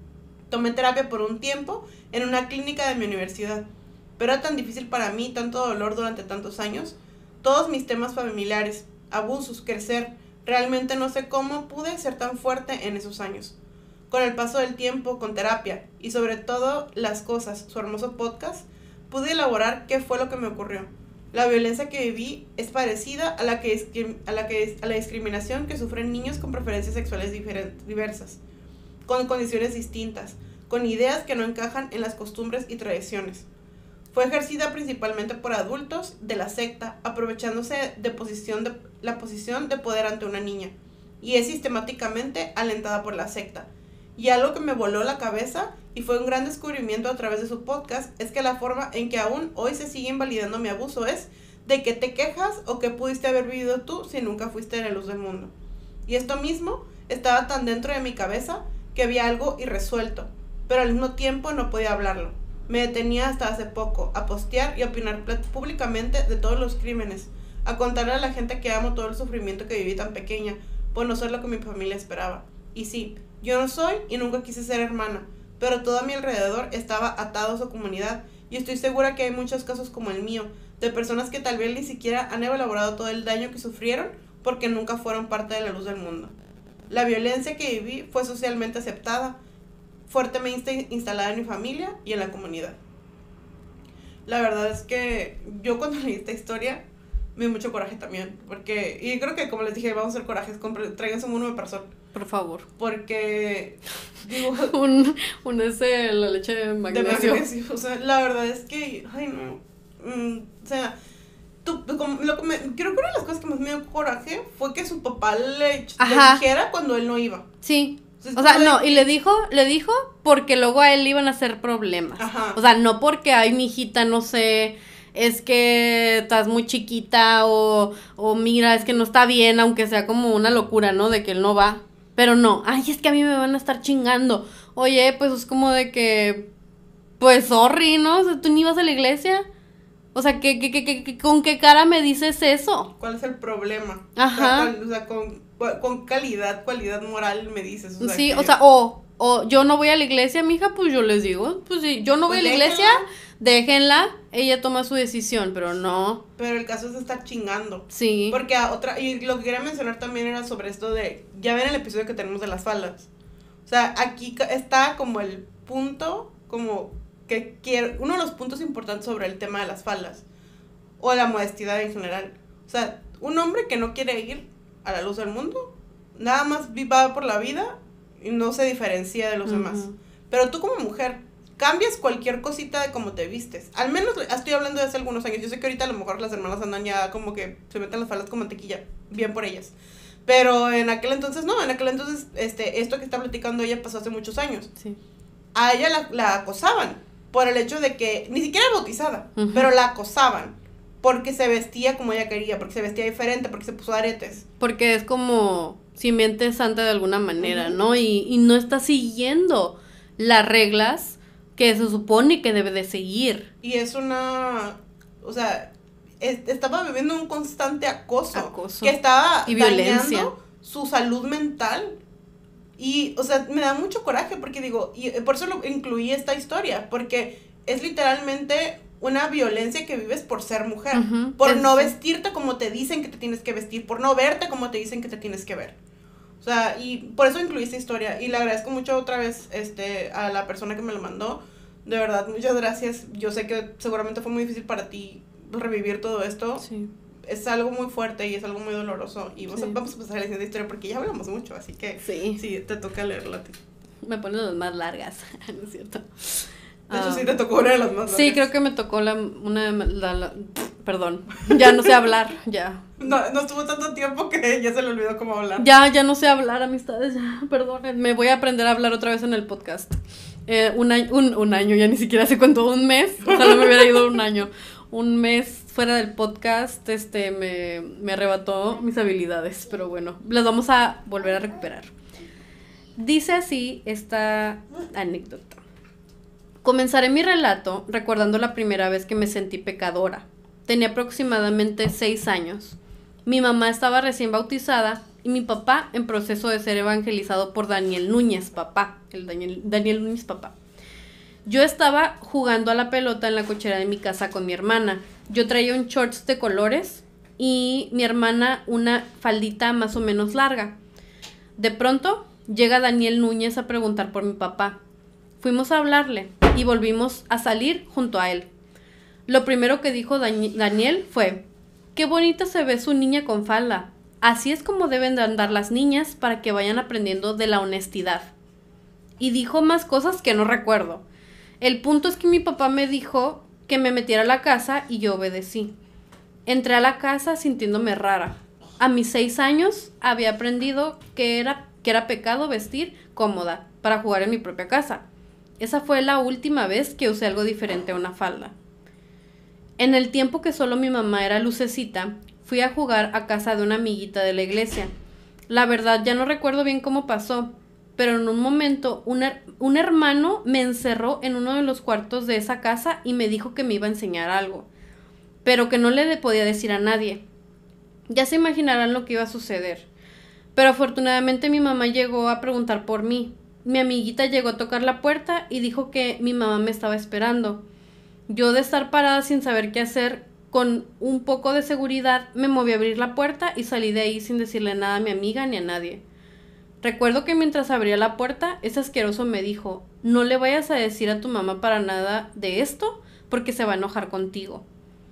Tomé terapia por un tiempo en una clínica de mi universidad, pero era tan difícil para mí, tanto dolor durante tantos años. Todos mis temas familiares, abusos, crecer, realmente no sé cómo pude ser tan fuerte en esos años. Con el paso del tiempo, con terapia y sobre todo las cosas, su hermoso podcast, pude elaborar qué fue lo que me ocurrió. La violencia que viví es parecida a la, que, a la, que, a la discriminación que sufren niños con preferencias sexuales diversas, con condiciones distintas, con ideas que no encajan en las costumbres y tradiciones. Fue ejercida principalmente por adultos de la secta, aprovechándose de, posición de la posición de poder ante una niña, y es sistemáticamente alentada por la secta. Y algo que me voló la cabeza, y fue un gran descubrimiento a través de su podcast, es que la forma en que aún hoy se sigue invalidando mi abuso es de que te quejas o que pudiste haber vivido tú si nunca fuiste de la luz del mundo. Y esto mismo estaba tan dentro de mi cabeza que había algo irresuelto, pero al mismo tiempo no podía hablarlo. Me detenía hasta hace poco a postear y opinar públicamente de todos los crímenes, a contarle a la gente que amo todo el sufrimiento que viví tan pequeña, por no ser lo que mi familia esperaba. Y sí, yo no soy y nunca quise ser hermana, pero todo a mi alrededor estaba atado a su comunidad, y estoy segura que hay muchos casos como el mío, de personas que tal vez ni siquiera han elaborado todo el daño que sufrieron porque nunca fueron parte de la luz del mundo. La violencia que viví fue socialmente aceptada, fuertemente instalada en mi familia y en la comunidad. La verdad es que yo cuando leí esta historia me dio mucho coraje también, porque, y creo que como les dije, vamos a hacer corajes, tráiganse un uno de persona.
Por favor.
Porque, digo...
un, un ese, la leche de magnesio.
De magnesio, o sea, la verdad es que, ay no, mm, o sea, tú, como, lo que me, creo que una de las cosas que más me dio coraje fue que su papá le, le dijera cuando él no iba.
Sí. O sea, no, y le dijo, le dijo porque luego a él le iban a hacer problemas.
Ajá.
O sea, no porque, ay, mi hijita, no sé, es que estás muy chiquita o, o mira, es que no está bien, aunque sea como una locura, ¿no? De que él no va. Pero no, ay, es que a mí me van a estar chingando. Oye, pues es como de que, pues, sorry, ¿no? O sea, tú ni ibas a la iglesia. O sea, ¿qué, qué, qué, qué, ¿con qué cara me dices eso?
¿Cuál es el problema?
Ajá.
O sea, con... con calidad, cualidad moral me dices. O sea,
sí,
que...
o sea, o, o yo no voy a la iglesia, mija, pues yo les digo, pues sí, yo no voy pues a la iglesia, déjenla, ella toma su decisión, pero no.
Pero el caso es estar chingando.
Sí.
Porque a otra, y lo que quería mencionar también era sobre esto de, ya ven el episodio que tenemos de las faldas. O sea, aquí está como el punto, como que quiero, uno de los puntos importantes sobre el tema de las faldas, o la modestidad en general. O sea, un hombre que no quiere ir a la luz del mundo, nada más va por la vida y no se diferencia de los uh-huh. demás. Pero tú como mujer, cambias cualquier cosita de cómo te vistes. Al menos estoy hablando de hace algunos años. Yo sé que ahorita a lo mejor las hermanas andan ya como que se meten las faldas con mantequilla. Bien por ellas. Pero en aquel entonces no, en aquel entonces este, esto que está platicando ella pasó hace muchos años.
Sí.
A ella la, la acosaban por el hecho de que, ni siquiera era bautizada, uh-huh. pero la acosaban. Porque se vestía como ella quería, porque se vestía diferente, porque se puso aretes.
Porque es como simiente santa de alguna manera, uh-huh. ¿no? Y, y no está siguiendo las reglas que se supone que debe de seguir.
Y es una, o sea, es, estaba viviendo un constante acoso.
Acoso.
Que estaba
y violencia.
Dañando su salud mental. Y, o sea, me da mucho coraje porque digo, y por eso lo incluí esta historia, porque es literalmente una violencia que vives por ser mujer, uh-huh. por es, no vestirte como te dicen que te tienes que vestir, por no verte como te dicen que te tienes que ver. O sea, y por eso incluí esta historia, y le agradezco mucho otra vez este, a la persona que me lo mandó. De verdad, muchas gracias. Yo sé que seguramente fue muy difícil para ti revivir todo esto.
Sí.
Es algo muy fuerte y es algo muy doloroso. Y vamos, sí. a, vamos a pasar a la siguiente historia porque ya hablamos mucho, así que
sí,
sí te toca leerla a ti.
Me ponen las más largas, ¿no es cierto?
De hecho, um, sí te tocó una de las más largas.
Sí, creo que me tocó la, una, la, la, perdón, ya no sé hablar, ya.
No, no estuvo tanto tiempo que ya se le olvidó cómo hablar.
Ya, ya no sé hablar, amistades, ya, perdonen, me voy a aprender a hablar otra vez en el podcast. Eh, un, año, un, un año, ya ni siquiera sé cuánto, un mes, ojalá me hubiera ido un año. Un mes fuera del podcast, este, me, me arrebató mis habilidades, pero bueno, las vamos a volver a recuperar. Dice así esta anécdota. Comenzaré mi relato recordando la primera vez que me sentí pecadora. Tenía aproximadamente seis años. Mi mamá estaba recién bautizada y mi papá en proceso de ser evangelizado por Daniel Núñez, papá. El Daniel, Daniel Núñez, papá. Yo estaba jugando a la pelota en la cochera de mi casa con mi hermana. Yo traía un shorts de colores y mi hermana una faldita más o menos larga. De pronto llega Daniel Núñez a preguntar por mi papá. Fuimos a hablarle y volvimos a salir junto a él. Lo primero que dijo Daniel fue: qué bonita se ve su niña con falda. Así es como deben de andar las niñas para que vayan aprendiendo de la honestidad. Y dijo más cosas que no recuerdo. El punto es que mi papá me dijo que me metiera a la casa y yo obedecí. Entré a la casa sintiéndome rara. A mis seis años había aprendido que era, que era pecado vestir cómoda para jugar en mi propia casa. Esa fue la última vez que usé algo diferente a una falda. En el tiempo que solo mi mamá era lucecita, fui a jugar a casa de una amiguita de la iglesia. La verdad ya no recuerdo bien cómo pasó, pero en un momento un, her- un hermano me encerró en uno de los cuartos de esa casa y me dijo que me iba a enseñar algo, pero que no le podía decir a nadie. Ya se imaginarán lo que iba a suceder. Pero afortunadamente mi mamá llegó a preguntar por mí. Mi amiguita llegó a tocar la puerta y dijo que mi mamá me estaba esperando. Yo, de estar parada sin saber qué hacer, con un poco de seguridad, me moví a abrir la puerta y salí de ahí sin decirle nada a mi amiga ni a nadie. Recuerdo que mientras abría la puerta, ese asqueroso me dijo: no le vayas a decir a tu mamá para nada de esto, porque se va a enojar contigo.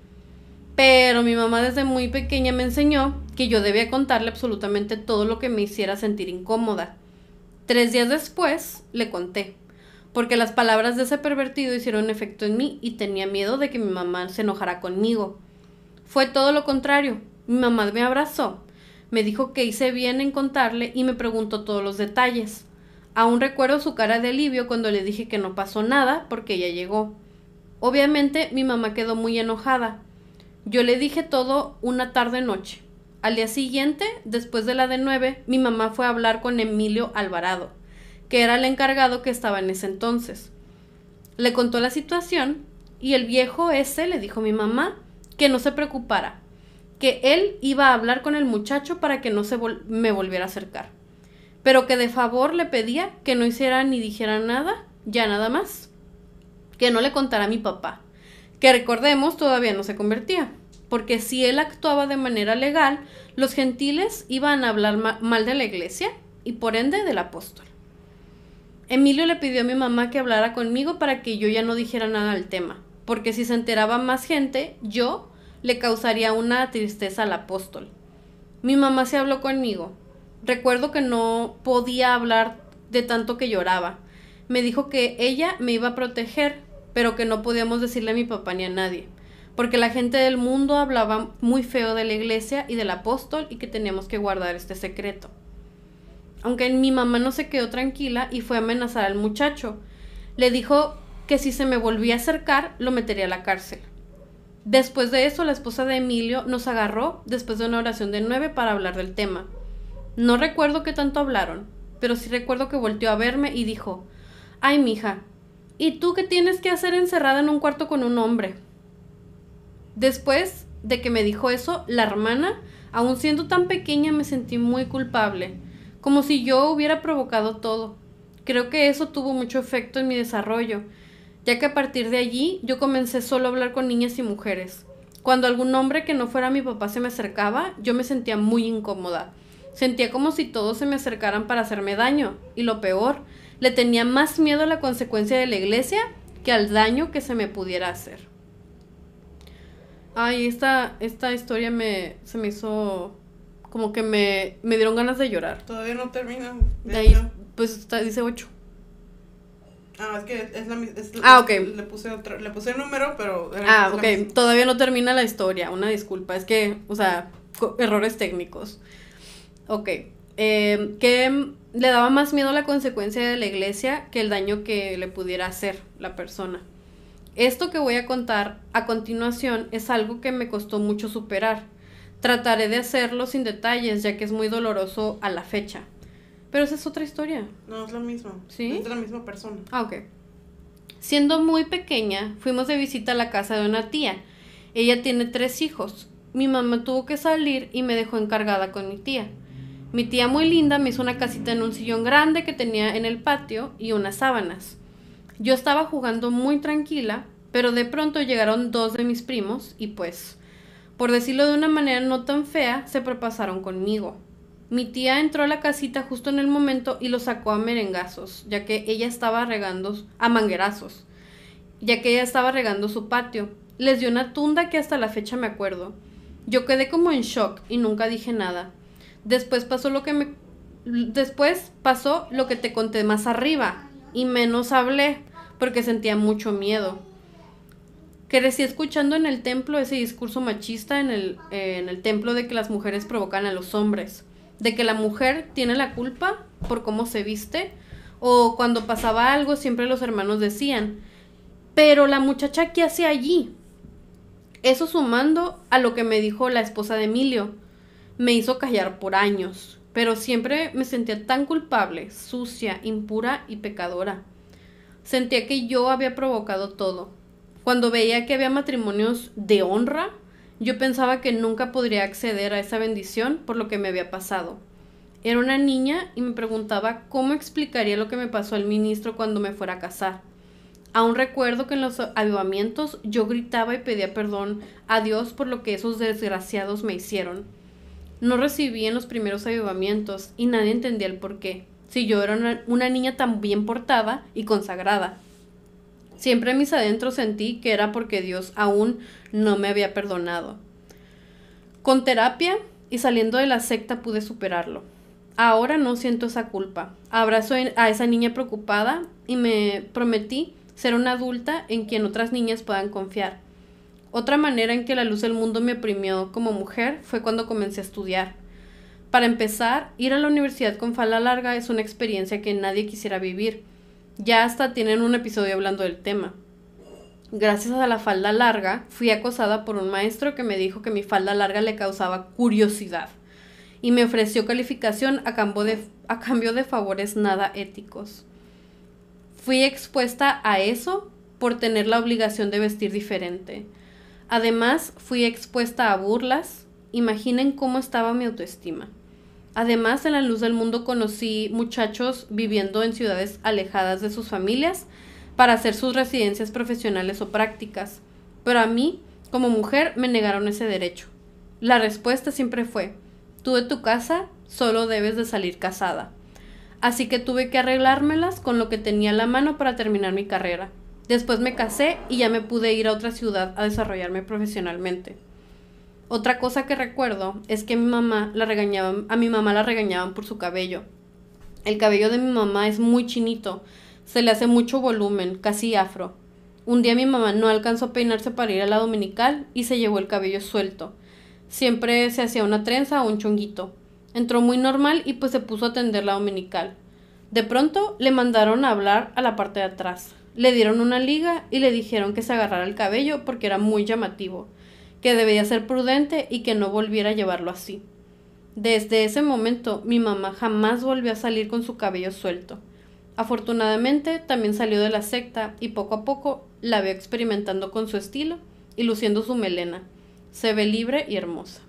Pero mi mamá desde muy pequeña me enseñó que yo debía contarle absolutamente todo lo que me hiciera sentir incómoda. Tres días después le conté, porque las palabras de ese pervertido hicieron efecto en mí y tenía miedo de que mi mamá se enojara conmigo. Fue todo lo contrario. Mi mamá me abrazó, me dijo que hice bien en contarle y me preguntó todos los detalles. Aún recuerdo su cara de alivio cuando le dije que no pasó nada porque ella llegó. Obviamente mi mamá quedó muy enojada. Yo le dije todo una tarde-noche. Al día siguiente, después de la de nueve, mi mamá fue a hablar con Emilio Alvarado, que era el encargado que estaba en ese entonces. Le contó la situación y el viejo ese le dijo a mi mamá que no se preocupara, que él iba a hablar con el muchacho para que no se vol- me volviera a acercar, pero que de favor le pedía que no hiciera ni dijera nada, ya nada más, que no le contara a mi papá, que recordemos todavía no se convertía, porque si él actuaba de manera legal, los gentiles iban a hablar ma- mal de la iglesia y por ende del apóstol. Emilio le pidió a mi mamá que hablara conmigo para que yo ya no dijera nada al tema, porque si se enteraba más gente, yo le causaría una tristeza al apóstol. Mi mamá se habló conmigo. Recuerdo que no podía hablar de tanto que lloraba. Me dijo que ella me iba a proteger, pero que no podíamos decirle a mi papá ni a nadie, porque la gente del mundo hablaba muy feo de la iglesia y del apóstol y que teníamos que guardar este secreto. Aunque mi mamá no se quedó tranquila y fue a amenazar al muchacho. Le dijo que si se me volvía a acercar, lo metería a la cárcel. Después de eso, la esposa de Emilio nos agarró después de una oración de nueve para hablar del tema. No recuerdo qué tanto hablaron, pero sí recuerdo que volteó a verme y dijo: ay, mija, ¿y tú qué tienes que hacer encerrada en un cuarto con un hombre? Después de que me dijo eso, la hermana, aun siendo tan pequeña, me sentí muy culpable, como si yo hubiera provocado todo. Creo que eso tuvo mucho efecto en mi desarrollo, ya que a partir de allí yo comencé solo a hablar con niñas y mujeres. Cuando algún hombre que no fuera mi papá se me acercaba, yo me sentía muy incómoda. Sentía como si todos se me acercaran para hacerme daño, y lo peor, le tenía más miedo a la consecuencia de la iglesia que al daño que se me pudiera hacer. Ay, esta, esta historia me, se me hizo como que me, me dieron ganas de llorar.
Todavía no termina.
De ahí, pues está, dice ocho.
Ah, es que es la misma.
Ah, ok.
Le puse otro, le puse el número, pero. Era
Ah, ok. Todavía no termina la historia. Una disculpa. Es que, o sea, errores técnicos. Ok. Eh, que le daba más miedo la consecuencia de la iglesia que el daño que le pudiera hacer la persona. Esto que voy a contar a continuación es algo que me costó mucho superar. Trataré de hacerlo sin detalles, ya que es muy doloroso a la fecha. Pero esa es otra historia.
No, es la misma.
¿Sí?
Es de la misma persona.
Ah, ok. Siendo muy pequeña, fuimos de visita a la casa de una tía. Ella tiene tres hijos. Mi mamá tuvo que salir y me dejó encargada con mi tía. Mi tía, muy linda, me hizo una casita en un sillón grande que tenía en el patio y unas sábanas. Yo estaba jugando muy tranquila, pero de pronto llegaron dos de mis primos y pues, por decirlo de una manera no tan fea, se propasaron conmigo. Mi tía entró a la casita justo en el momento y lo sacó a merengazos, ya que ella estaba regando, a manguerazos, ya que ella estaba regando su patio. Les dio una tunda que hasta la fecha me acuerdo. Yo quedé como en shock y nunca dije nada. Después pasó lo que me... Después pasó lo que te conté más arriba y menos hablé porque sentía mucho miedo. Crecí escuchando en el templo ese discurso machista en el, eh, en el templo de que las mujeres provocan a los hombres, de que la mujer tiene la culpa por cómo se viste, o cuando pasaba algo siempre los hermanos decían, pero la muchacha, ¿qué hace allí? Eso sumando a lo que me dijo la esposa de Emilio, me hizo callar por años, pero siempre me sentía tan culpable, sucia, impura y pecadora. Sentía que yo había provocado todo. Cuando veía que había matrimonios de honra, yo pensaba que nunca podría acceder a esa bendición por lo que me había pasado. Era una niña y me preguntaba cómo explicaría lo que me pasó al ministro cuando me fuera a casar. Aún recuerdo que en los avivamientos yo gritaba y pedía perdón a Dios por lo que esos desgraciados me hicieron. No recibí en los primeros avivamientos y nadie entendía el por qué, si yo era una, una niña tan bien portada y consagrada. Siempre en mis adentros sentí que era porque Dios aún no me había perdonado. Con terapia y saliendo de la secta pude superarlo. Ahora no siento esa culpa. Abrazo a esa niña preocupada y me prometí ser una adulta en quien otras niñas puedan confiar. Otra manera en que la luz del mundo me oprimió como mujer fue cuando comencé a estudiar. Para empezar, ir a la universidad con falda larga es una experiencia que nadie quisiera vivir. Ya hasta tienen un episodio hablando del tema. Gracias a la falda larga, fui acosada por un maestro que me dijo que mi falda larga le causaba curiosidad y me ofreció calificación a cambio de, a cambio de favores nada éticos. Fui expuesta a eso por tener la obligación de vestir diferente. Además, fui expuesta a burlas. Imaginen cómo estaba mi autoestima. Además, en la luz del mundo conocí muchachos viviendo en ciudades alejadas de sus familias para hacer sus residencias profesionales o prácticas. Pero a mí, como mujer, me negaron ese derecho. La respuesta siempre fue, tú de tu casa solo debes de salir casada. Así que tuve que arreglármelas con lo que tenía a la mano para terminar mi carrera. Después me casé y ya me pude ir a otra ciudad a desarrollarme profesionalmente. Otra cosa que recuerdo es que mi mamá la regañaban, a mi mamá la regañaban por su cabello. El cabello de mi mamá es muy chinito, se le hace mucho volumen, casi afro. Un día mi mamá no alcanzó a peinarse para ir a la dominical y se llevó el cabello suelto. Siempre se hacía una trenza o un chonguito. Entró muy normal y pues se puso a atender la dominical. De pronto le mandaron a hablar a la parte de atrás. Le dieron una liga y le dijeron que se agarrara el cabello porque era muy llamativo, que debía ser prudente y que no volviera a llevarlo así. Desde ese momento, mi mamá jamás volvió a salir con su cabello suelto. Afortunadamente, también salió de la secta y poco a poco la veo experimentando con su estilo y luciendo su melena. Se ve libre y hermosa.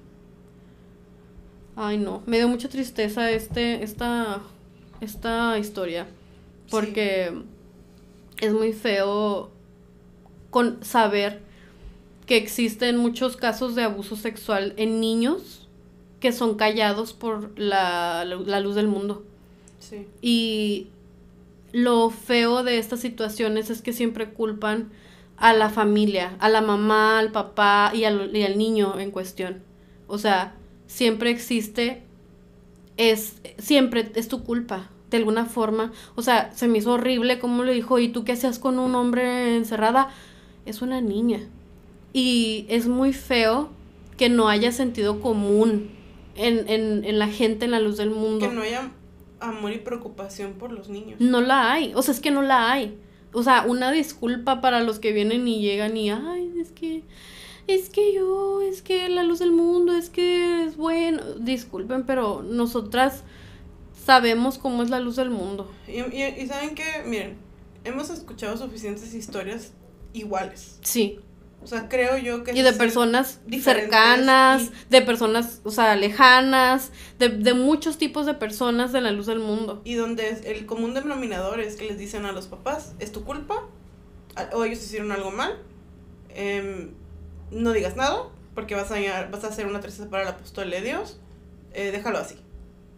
Ay, no, me dio mucha tristeza este, esta, esta historia, porque sí, es muy feo con saber que existen muchos casos de abuso sexual en niños que son callados por la, la, la luz del mundo.
Sí.
Y lo feo de estas situaciones es que siempre culpan a la familia, a la mamá, al papá y al, y al niño en cuestión. O sea, siempre existe, es, siempre es tu culpa, de alguna forma. O sea, se me hizo horrible como le dijo, ¿y tú qué hacías con un hombre encerrada? Es una niña. Y es muy feo que no haya sentido común en, en, en la gente en la luz del mundo.
Que no haya amor y preocupación por los niños.
No la hay, o sea, es que no la hay. O sea, una disculpa para los que vienen y llegan y, ay, es que, es que yo, es que la luz del mundo, es que es bueno. Disculpen, pero nosotras sabemos cómo es la luz del mundo.
Y, y, y saben que, miren, hemos escuchado suficientes historias iguales.
Sí.
O sea, creo yo que...
Y de personas cercanas, y... de personas, o sea, lejanas, de, de muchos tipos de personas de la luz del mundo.
Y donde el común denominador es que les dicen a los papás, es tu culpa, o ellos hicieron algo mal, eh, no digas nada, porque vas a, vas a hacer una tristeza para el apóstol de Dios, eh, déjalo así.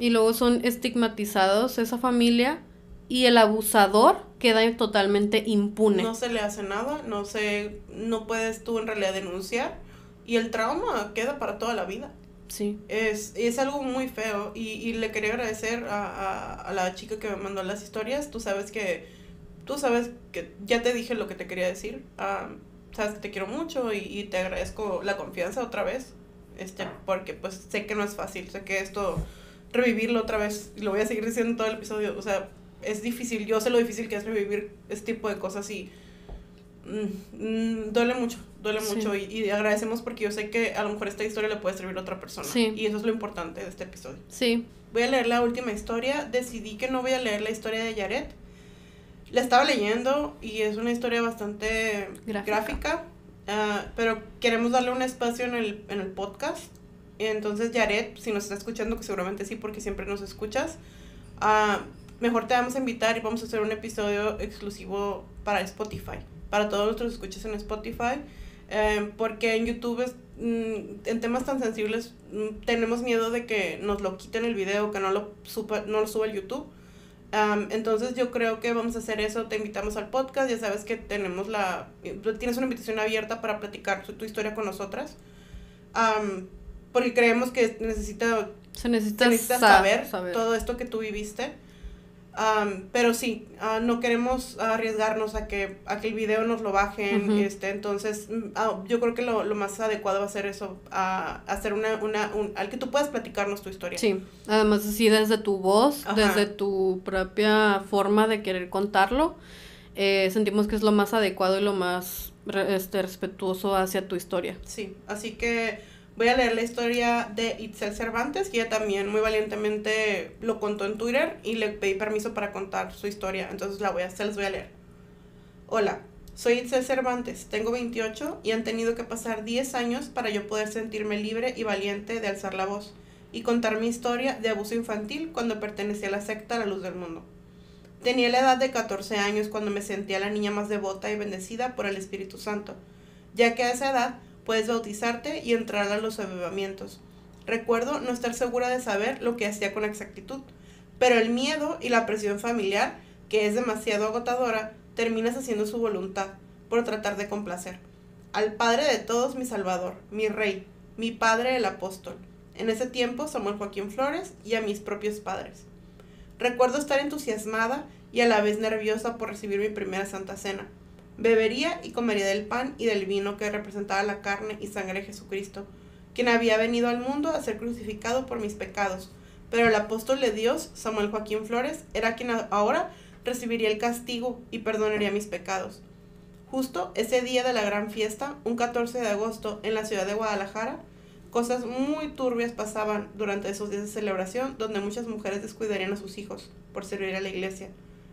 Y luego son estigmatizados esa familia y el abusador queda totalmente impune.
No se le hace nada, no se, no puedes tú en realidad denunciar y el trauma queda para toda la vida.
Sí.
Es, es algo muy feo y, y le quería agradecer a, a, a la chica que me mandó las historias. Tú sabes que, tú sabes que ya te dije lo que te quería decir. Um, sabes que te quiero mucho y, y te agradezco la confianza otra vez. Este, porque pues sé que no es fácil, sé que esto, revivirlo otra vez, y lo voy a seguir diciendo en todo el episodio, o sea, es difícil, yo sé lo difícil que es revivir este tipo de cosas y mm, mm, duele mucho, duele sí. mucho y, y agradecemos porque yo sé que a lo mejor esta historia le puede servir a otra persona
sí.
y eso es lo importante de este episodio.
Sí.
Voy a leer la última historia, decidí que no voy a leer la historia de Yaret, la estaba leyendo y es una historia bastante gráfica, gráfica uh, pero queremos darle un espacio en el, en el podcast. Entonces Yaret, si nos está escuchando, que seguramente sí porque siempre nos escuchas, uh, mejor te vamos a invitar y vamos a hacer un episodio exclusivo para Spotify, para todos nuestros escuchas en Spotify, eh, porque en YouTube es, mm, en temas tan sensibles mm, tenemos miedo de que nos lo quiten el video, que no lo suba, no lo suba al YouTube. Um, entonces yo creo que vamos a hacer eso, te invitamos al podcast, ya sabes que tenemos la, tienes una invitación abierta para platicar tu, tu historia con nosotras, um, porque creemos que necesita,
se necesita,
se necesita
sa-
saber,
saber
todo esto que tú viviste. Um, pero sí, uh, no queremos arriesgarnos a que, a que el video nos lo bajen, uh-huh. este, entonces uh, yo creo que lo, lo más adecuado va a ser eso, uh, hacer una, una, un, al que tú puedas platicarnos tu historia.
Sí, además así desde tu voz,
Ajá.
desde tu propia forma de querer contarlo, eh, sentimos que es lo más adecuado y lo más este, respetuoso hacia tu historia.
Sí, así que voy a leer la historia de Itzel Cervantes, que ella también muy valientemente lo contó en Twitter y le pedí permiso para contar su historia, entonces la voy a, se las voy a leer. Hola, soy Itzel Cervantes, tengo veintiocho y han tenido que pasar diez años para yo poder sentirme libre y valiente de alzar la voz y contar mi historia de abuso infantil cuando pertenecía a la secta La Luz del Mundo. Tenía la edad de catorce años cuando me sentía la niña más devota y bendecida por el Espíritu Santo, ya que a esa edad puedes bautizarte y entrar a los avivamientos. Recuerdo no estar segura de saber lo que hacía con exactitud, pero el miedo y la presión familiar, que es demasiado agotadora, terminas haciendo su voluntad por tratar de complacer. Al Padre de todos, mi Salvador, mi Rey, mi Padre el Apóstol, en ese tiempo Samuel Joaquín Flores, y a mis propios padres. Recuerdo estar entusiasmada y a la vez nerviosa por recibir mi primera Santa Cena. Bebería y comería del pan y del vino que representaba la carne y sangre de Jesucristo, quien había venido al mundo a ser crucificado por mis pecados, pero el apóstol de Dios, Samuel Joaquín Flores, era quien ahora recibiría el castigo y perdonaría mis pecados. Justo ese día de la gran fiesta, un catorce de agosto, en la ciudad de Guadalajara, cosas muy turbias pasaban durante esos días de celebración, donde muchas mujeres descuidarían a sus hijos por servir a la iglesia.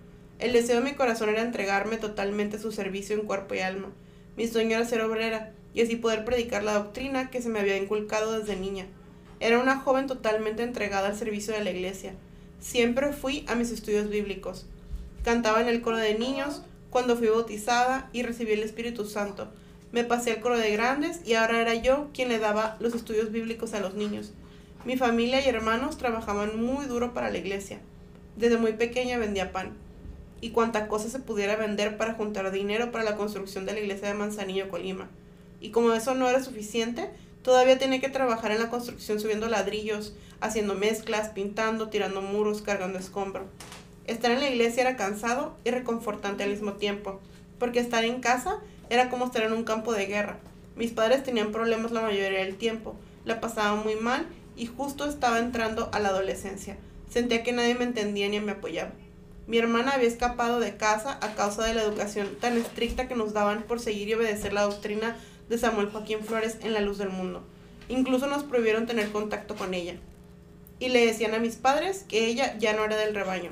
El deseo de mi corazón era entregarme totalmente a su servicio en cuerpo y alma. Mi sueño era ser obrera y así poder predicar la doctrina que se me había inculcado desde niña. Era una joven totalmente entregada al servicio de la iglesia. Siempre fui a mis estudios bíblicos. Cantaba en el coro de niños cuando fui bautizada y recibí el Espíritu Santo. Me pasé al coro de grandes y ahora era yo quien le daba los estudios bíblicos a los niños. Mi familia y hermanos trabajaban muy duro para la iglesia. Desde muy pequeña vendía pan y cuanta cosa se pudiera vender para juntar dinero para la construcción de la iglesia de Manzanillo, Colima. Y como eso no era suficiente, todavía tenía que trabajar en la construcción subiendo ladrillos, haciendo mezclas, pintando, tirando muros, cargando escombro. Estar en la iglesia era cansado y reconfortante al mismo tiempo, porque estar en casa era como estar en un campo de guerra. Mis padres tenían problemas la mayoría del tiempo, la pasaban muy mal y justo estaba entrando a la adolescencia. Sentía que nadie me entendía ni me apoyaba. Mi hermana había escapado de casa a causa de la educación tan estricta que nos daban por seguir y obedecer la doctrina de Samuel Joaquín Flores en La Luz del Mundo. Incluso nos prohibieron tener contacto con ella. Y le decían a mis padres que ella ya no era del rebaño.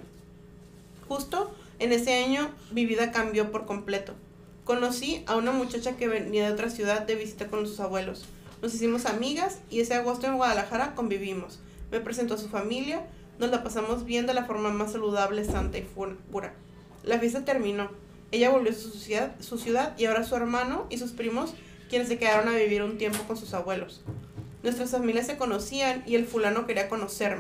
Justo en ese año mi vida cambió por completo. Conocí a una muchacha que venía de otra ciudad de visita con sus abuelos. Nos hicimos amigas y ese agosto en Guadalajara convivimos. Me presentó a su familia. Nos la pasamos bien de la forma más saludable, santa y pura. La fiesta terminó. Ella volvió a su ciudad, su ciudad y ahora su hermano y sus primos, quienes se quedaron a vivir un tiempo con sus abuelos. Nuestras familias se conocían y el fulano quería conocerme.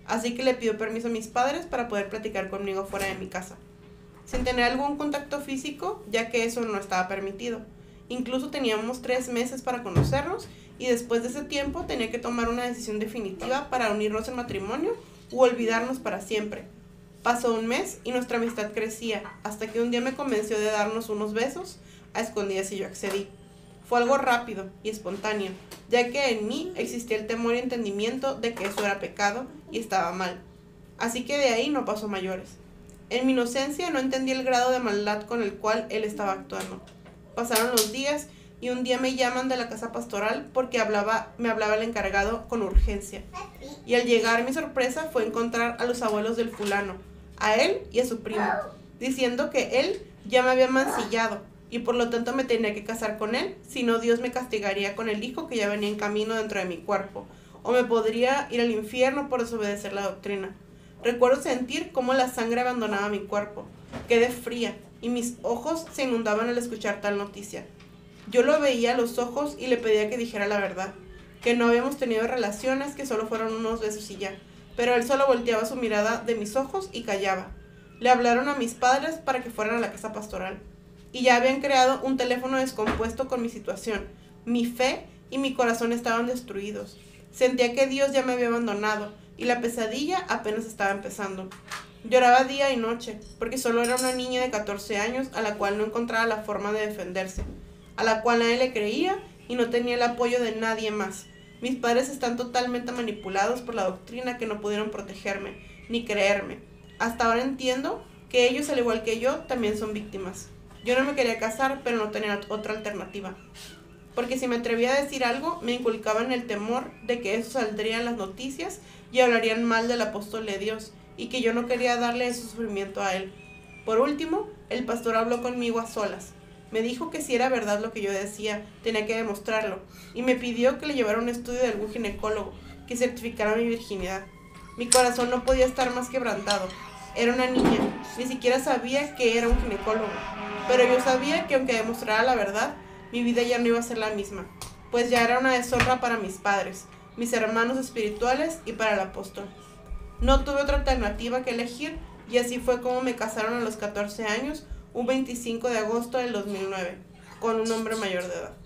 así que le pido permiso a mis padres para poder platicar conmigo fuera de mi casa, sin tener algún contacto físico, ya que eso no estaba permitido. Incluso teníamos tres meses para conocernos y después de ese tiempo tenía que tomar una decisión definitiva para unirnos en matrimonio u olvidarnos para siempre. Pasó un mes y nuestra amistad crecía, hasta que un día me convenció de darnos unos besos a escondidas y yo accedí. Fue algo rápido y espontáneo, ya que en mí existía el temor y entendimiento de que eso era pecado y estaba mal. Así que de ahí no pasó mayores. En mi inocencia no entendí el grado de maldad con el cual él estaba actuando. Pasaron los días y un día me llaman de la casa pastoral porque hablaba, me hablaba el encargado con urgencia. Y al llegar mi sorpresa fue encontrar a los abuelos del fulano, a él y a su primo, diciendo que él ya me había mancillado y por lo tanto me tenía que casar con él, si no Dios me castigaría con el hijo que ya venía en camino dentro de mi cuerpo, o me podría ir al infierno por desobedecer la doctrina. Recuerdo sentir cómo la sangre abandonaba mi cuerpo. Quedé fría y mis ojos se inundaban al escuchar tal noticia. Yo lo veía a los ojos y le pedía que dijera la verdad, que no habíamos tenido relaciones, que solo fueron unos besos y ya, pero él solo volteaba su mirada de mis ojos y callaba. Le hablaron a mis padres para que fueran a la casa pastoral, y ya habían creado un teléfono descompuesto con mi situación. Mi fe y mi corazón estaban destruidos. Sentía que Dios ya me había abandonado, y la pesadilla apenas estaba empezando. Lloraba día y noche, porque solo era una niña de catorce años a la cual no encontraba la forma de defenderse, a la cual nadie le creía y no tenía el apoyo de nadie más. Mis padres están totalmente manipulados por la doctrina que no pudieron protegerme, ni creerme. Hasta ahora entiendo que ellos, al igual que yo, también son víctimas. Yo no me quería casar, pero no tenía otra alternativa. Porque si me atrevía a decir algo, me inculcaban el temor de que eso saldría en las noticias y hablarían mal del apóstol de Dios, y que yo no quería darle ese sufrimiento a él. Por último, el pastor habló conmigo a solas. Me dijo que si era verdad lo que yo decía, tenía que demostrarlo, y me pidió que le llevara un estudio de algún ginecólogo, que certificara mi virginidad. Mi corazón no podía estar más quebrantado. Era una niña, ni siquiera sabía que era un ginecólogo, pero yo sabía que aunque demostrara la verdad, mi vida ya no iba a ser la misma, pues ya era una deshonra para mis padres, mis hermanos espirituales y para el apóstol. No tuve otra alternativa que elegir, y así fue como me casaron a los catorce años, un veinticinco de agosto del dos mil nueve, con un hombre mayor de edad.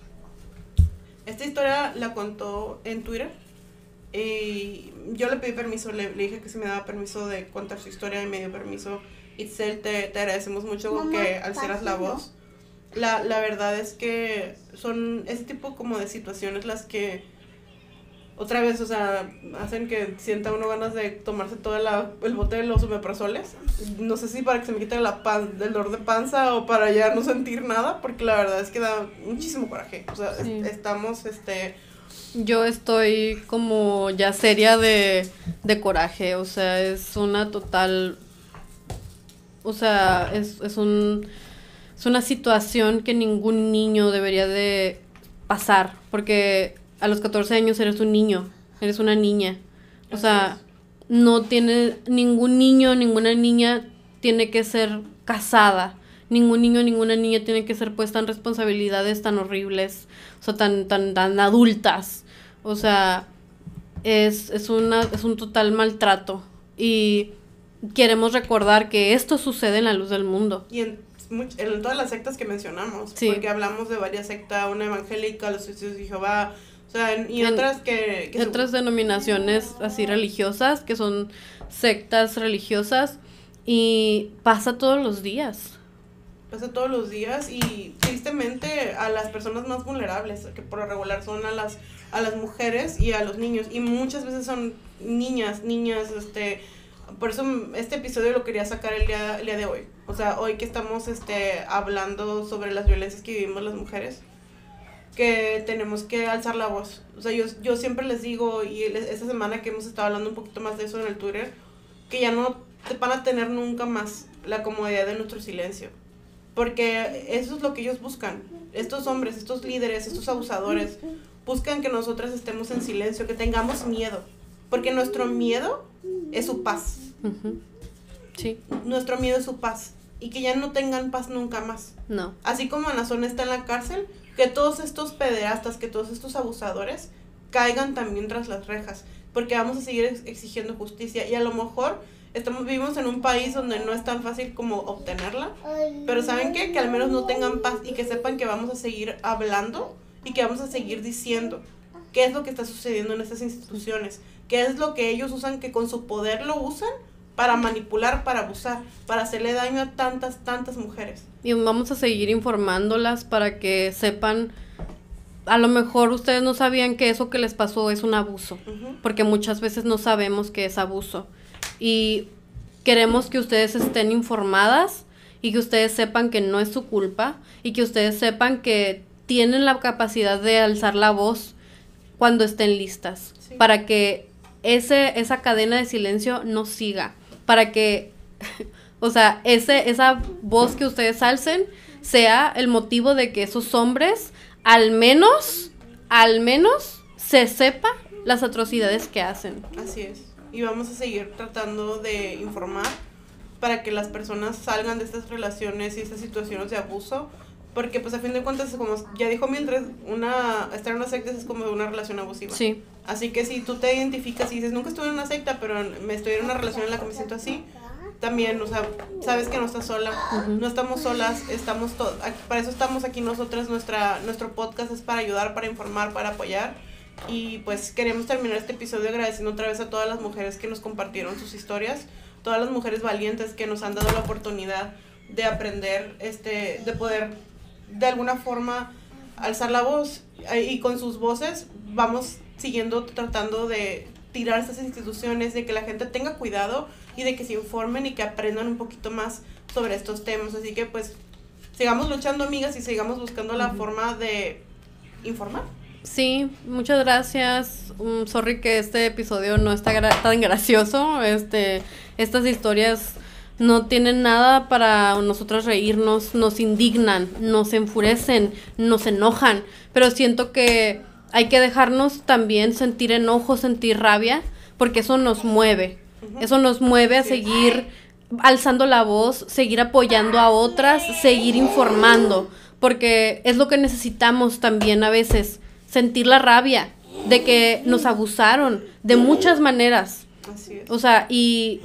Esta historia la contó en Twitter, y yo le pedí permiso, le, le dije que si me daba permiso de contar su historia, y me dio permiso. Itzel, te, te agradecemos mucho Mamá, que alzaras la voz. La, la verdad es que son ese tipo como de situaciones las que otra vez, o sea, hacen que sienta uno ganas de tomarse todo la, el bote de los omeprazoles. No sé si para que se me quite la pan, el dolor de panza o para ya no sentir nada, porque la verdad es que da muchísimo coraje. O sea, sí. es, estamos, este...
Yo estoy como ya seria de, de coraje, o sea, es una total... O sea, es, es un... Es una situación que ningún niño debería de pasar, porque a los catorce años eres un niño, eres una niña. O sea, no tiene, ningún niño, ninguna niña tiene que ser casada. Ningún niño, ninguna niña tiene que ser puesta en responsabilidades tan horribles, o sea, tan, tan, tan adultas. O sea, es, es, una, es un total maltrato. Y queremos recordar que esto sucede en la luz del mundo.
Y en en todas las sectas que mencionamos, sí. Porque hablamos de varias sectas, una evangélica, los testigos de Jehová, o sea, y en, otras que... que
otras se... denominaciones así religiosas, que son sectas religiosas, y pasa todos los días.
Pasa todos los días, y tristemente a las personas más vulnerables, que por lo regular son a las, a las mujeres y a los niños, y muchas veces son niñas, niñas, este... Por eso este episodio lo quería sacar el día, el día de hoy. O sea, hoy que estamos este, hablando sobre las violencias que vivimos las mujeres, que tenemos que alzar la voz. O sea, yo, yo siempre les digo, y esta semana que hemos estado hablando un poquito más de eso en el Twitter, que ya no te van a tener nunca más la comodidad de nuestro silencio. Porque eso es lo que ellos buscan. Estos hombres, estos líderes, estos abusadores, buscan que nosotras estemos en silencio, que tengamos miedo. Porque nuestro miedo es su paz.
Uh-huh. Sí.
Nuestro miedo es su paz. Y que ya no tengan paz nunca más.
No.
Así como Nazón está en la cárcel, que todos estos pederastas, que todos estos abusadores caigan también tras las rejas. porque vamos a seguir ex- exigiendo justicia, y a lo mejor estamos vivimos en un país donde no es tan fácil como obtenerla, pero ¿saben qué? Que al menos no tengan paz y que sepan que vamos a seguir hablando y que vamos a seguir diciendo qué es lo que está sucediendo en estas instituciones, qué es lo que ellos usan, que con su poder lo usan para manipular, para abusar, para hacerle daño a tantas, tantas mujeres.
Y vamos a seguir informándolas para que sepan, a lo mejor ustedes no sabían que eso que les pasó es un abuso, uh-huh. porque muchas veces no sabemos que es abuso. Y queremos que ustedes estén informadas y que ustedes sepan que no es su culpa y que ustedes sepan que tienen la capacidad de alzar la voz cuando estén listas, sí. para que ese esa cadena de silencio no siga, para que, o sea, ese esa voz que ustedes alcen sea el motivo de que esos hombres al menos, al menos se sepa las atrocidades que hacen.
Así es. Y vamos a seguir tratando de informar para que las personas salgan de estas relaciones y estas situaciones de abuso, porque pues a fin de cuentas, como ya dijo Mildred, una, estar en una secta es como una relación abusiva.
Sí.
Así que si tú te identificas y dices, nunca estuve en una secta, pero me estoy en una relación en la que me siento así, también, o sea, sabes que no estás sola, uh-huh. no estamos solas, estamos todos, para eso estamos aquí nosotras, nuestra, nuestro podcast es para ayudar, para informar, para apoyar. Y pues queremos terminar este episodio agradeciendo otra vez a todas las mujeres que nos compartieron sus historias, todas las mujeres valientes que nos han dado la oportunidad de aprender, este, de poder de alguna forma alzar la voz, y con sus voces vamos siguiendo tratando de tirar estas instituciones, de que la gente tenga cuidado y de que se informen y que aprendan un poquito más sobre estos temas. Así que pues sigamos luchando, amigas, y sigamos buscando la uh-huh. forma de informar.
Sí, muchas gracias. Um, sorry que este episodio no está gra- tan gracioso. Este, estas historias no tienen nada para nosotras reírnos, nos indignan, nos enfurecen, nos enojan, pero siento que hay que dejarnos también sentir enojo, sentir rabia, porque eso nos mueve. Uh-huh. Eso nos mueve a sí. seguir alzando la voz, seguir apoyando a otras, seguir informando, porque es lo que necesitamos también a veces. Sentir la rabia de que nos abusaron de muchas maneras.
Así es.
O sea, y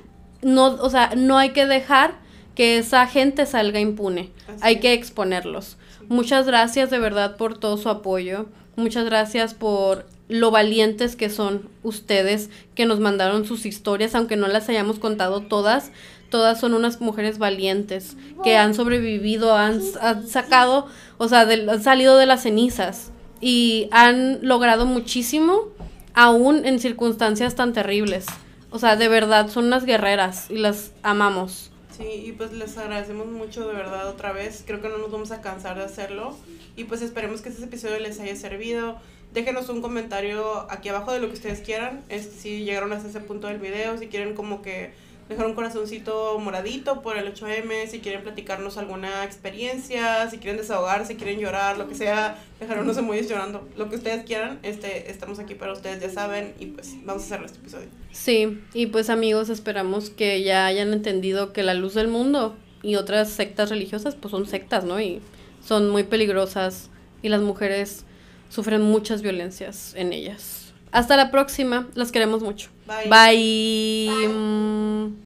no, o sea, no hay que dejar que esa gente salga impune. Así hay es. que exponerlos. Sí. Muchas gracias de verdad por todo su apoyo. Muchas gracias por lo valientes que son ustedes, que nos mandaron sus historias, aunque no las hayamos contado todas. Todas son unas mujeres valientes que han sobrevivido, han, han sacado, o sea, de, han salido de las cenizas. Y han logrado muchísimo, aún en circunstancias tan terribles. O sea, de verdad, son unas guerreras y las amamos.
Sí, y pues les agradecemos mucho, de verdad, otra vez. Creo que no nos vamos a cansar de hacerlo. Y pues esperemos que este episodio les haya servido. Déjenos un comentario aquí abajo de lo que ustedes quieran. Este, si llegaron hasta ese punto del video, si quieren como que dejar un corazoncito moradito por el ocho eme, si quieren platicarnos alguna experiencia, si quieren desahogarse, si quieren llorar, lo que sea, dejar unos emojis llorando, lo que ustedes quieran, este, estamos aquí para ustedes, ya saben, y pues vamos a hacer este episodio.
Sí, y pues amigos, esperamos que ya hayan entendido que la luz del mundo y otras sectas religiosas, pues son sectas, ¿no? Y son muy peligrosas y las mujeres sufren muchas violencias en ellas. Hasta la próxima, las queremos mucho.
Bye.
Bye. Bye.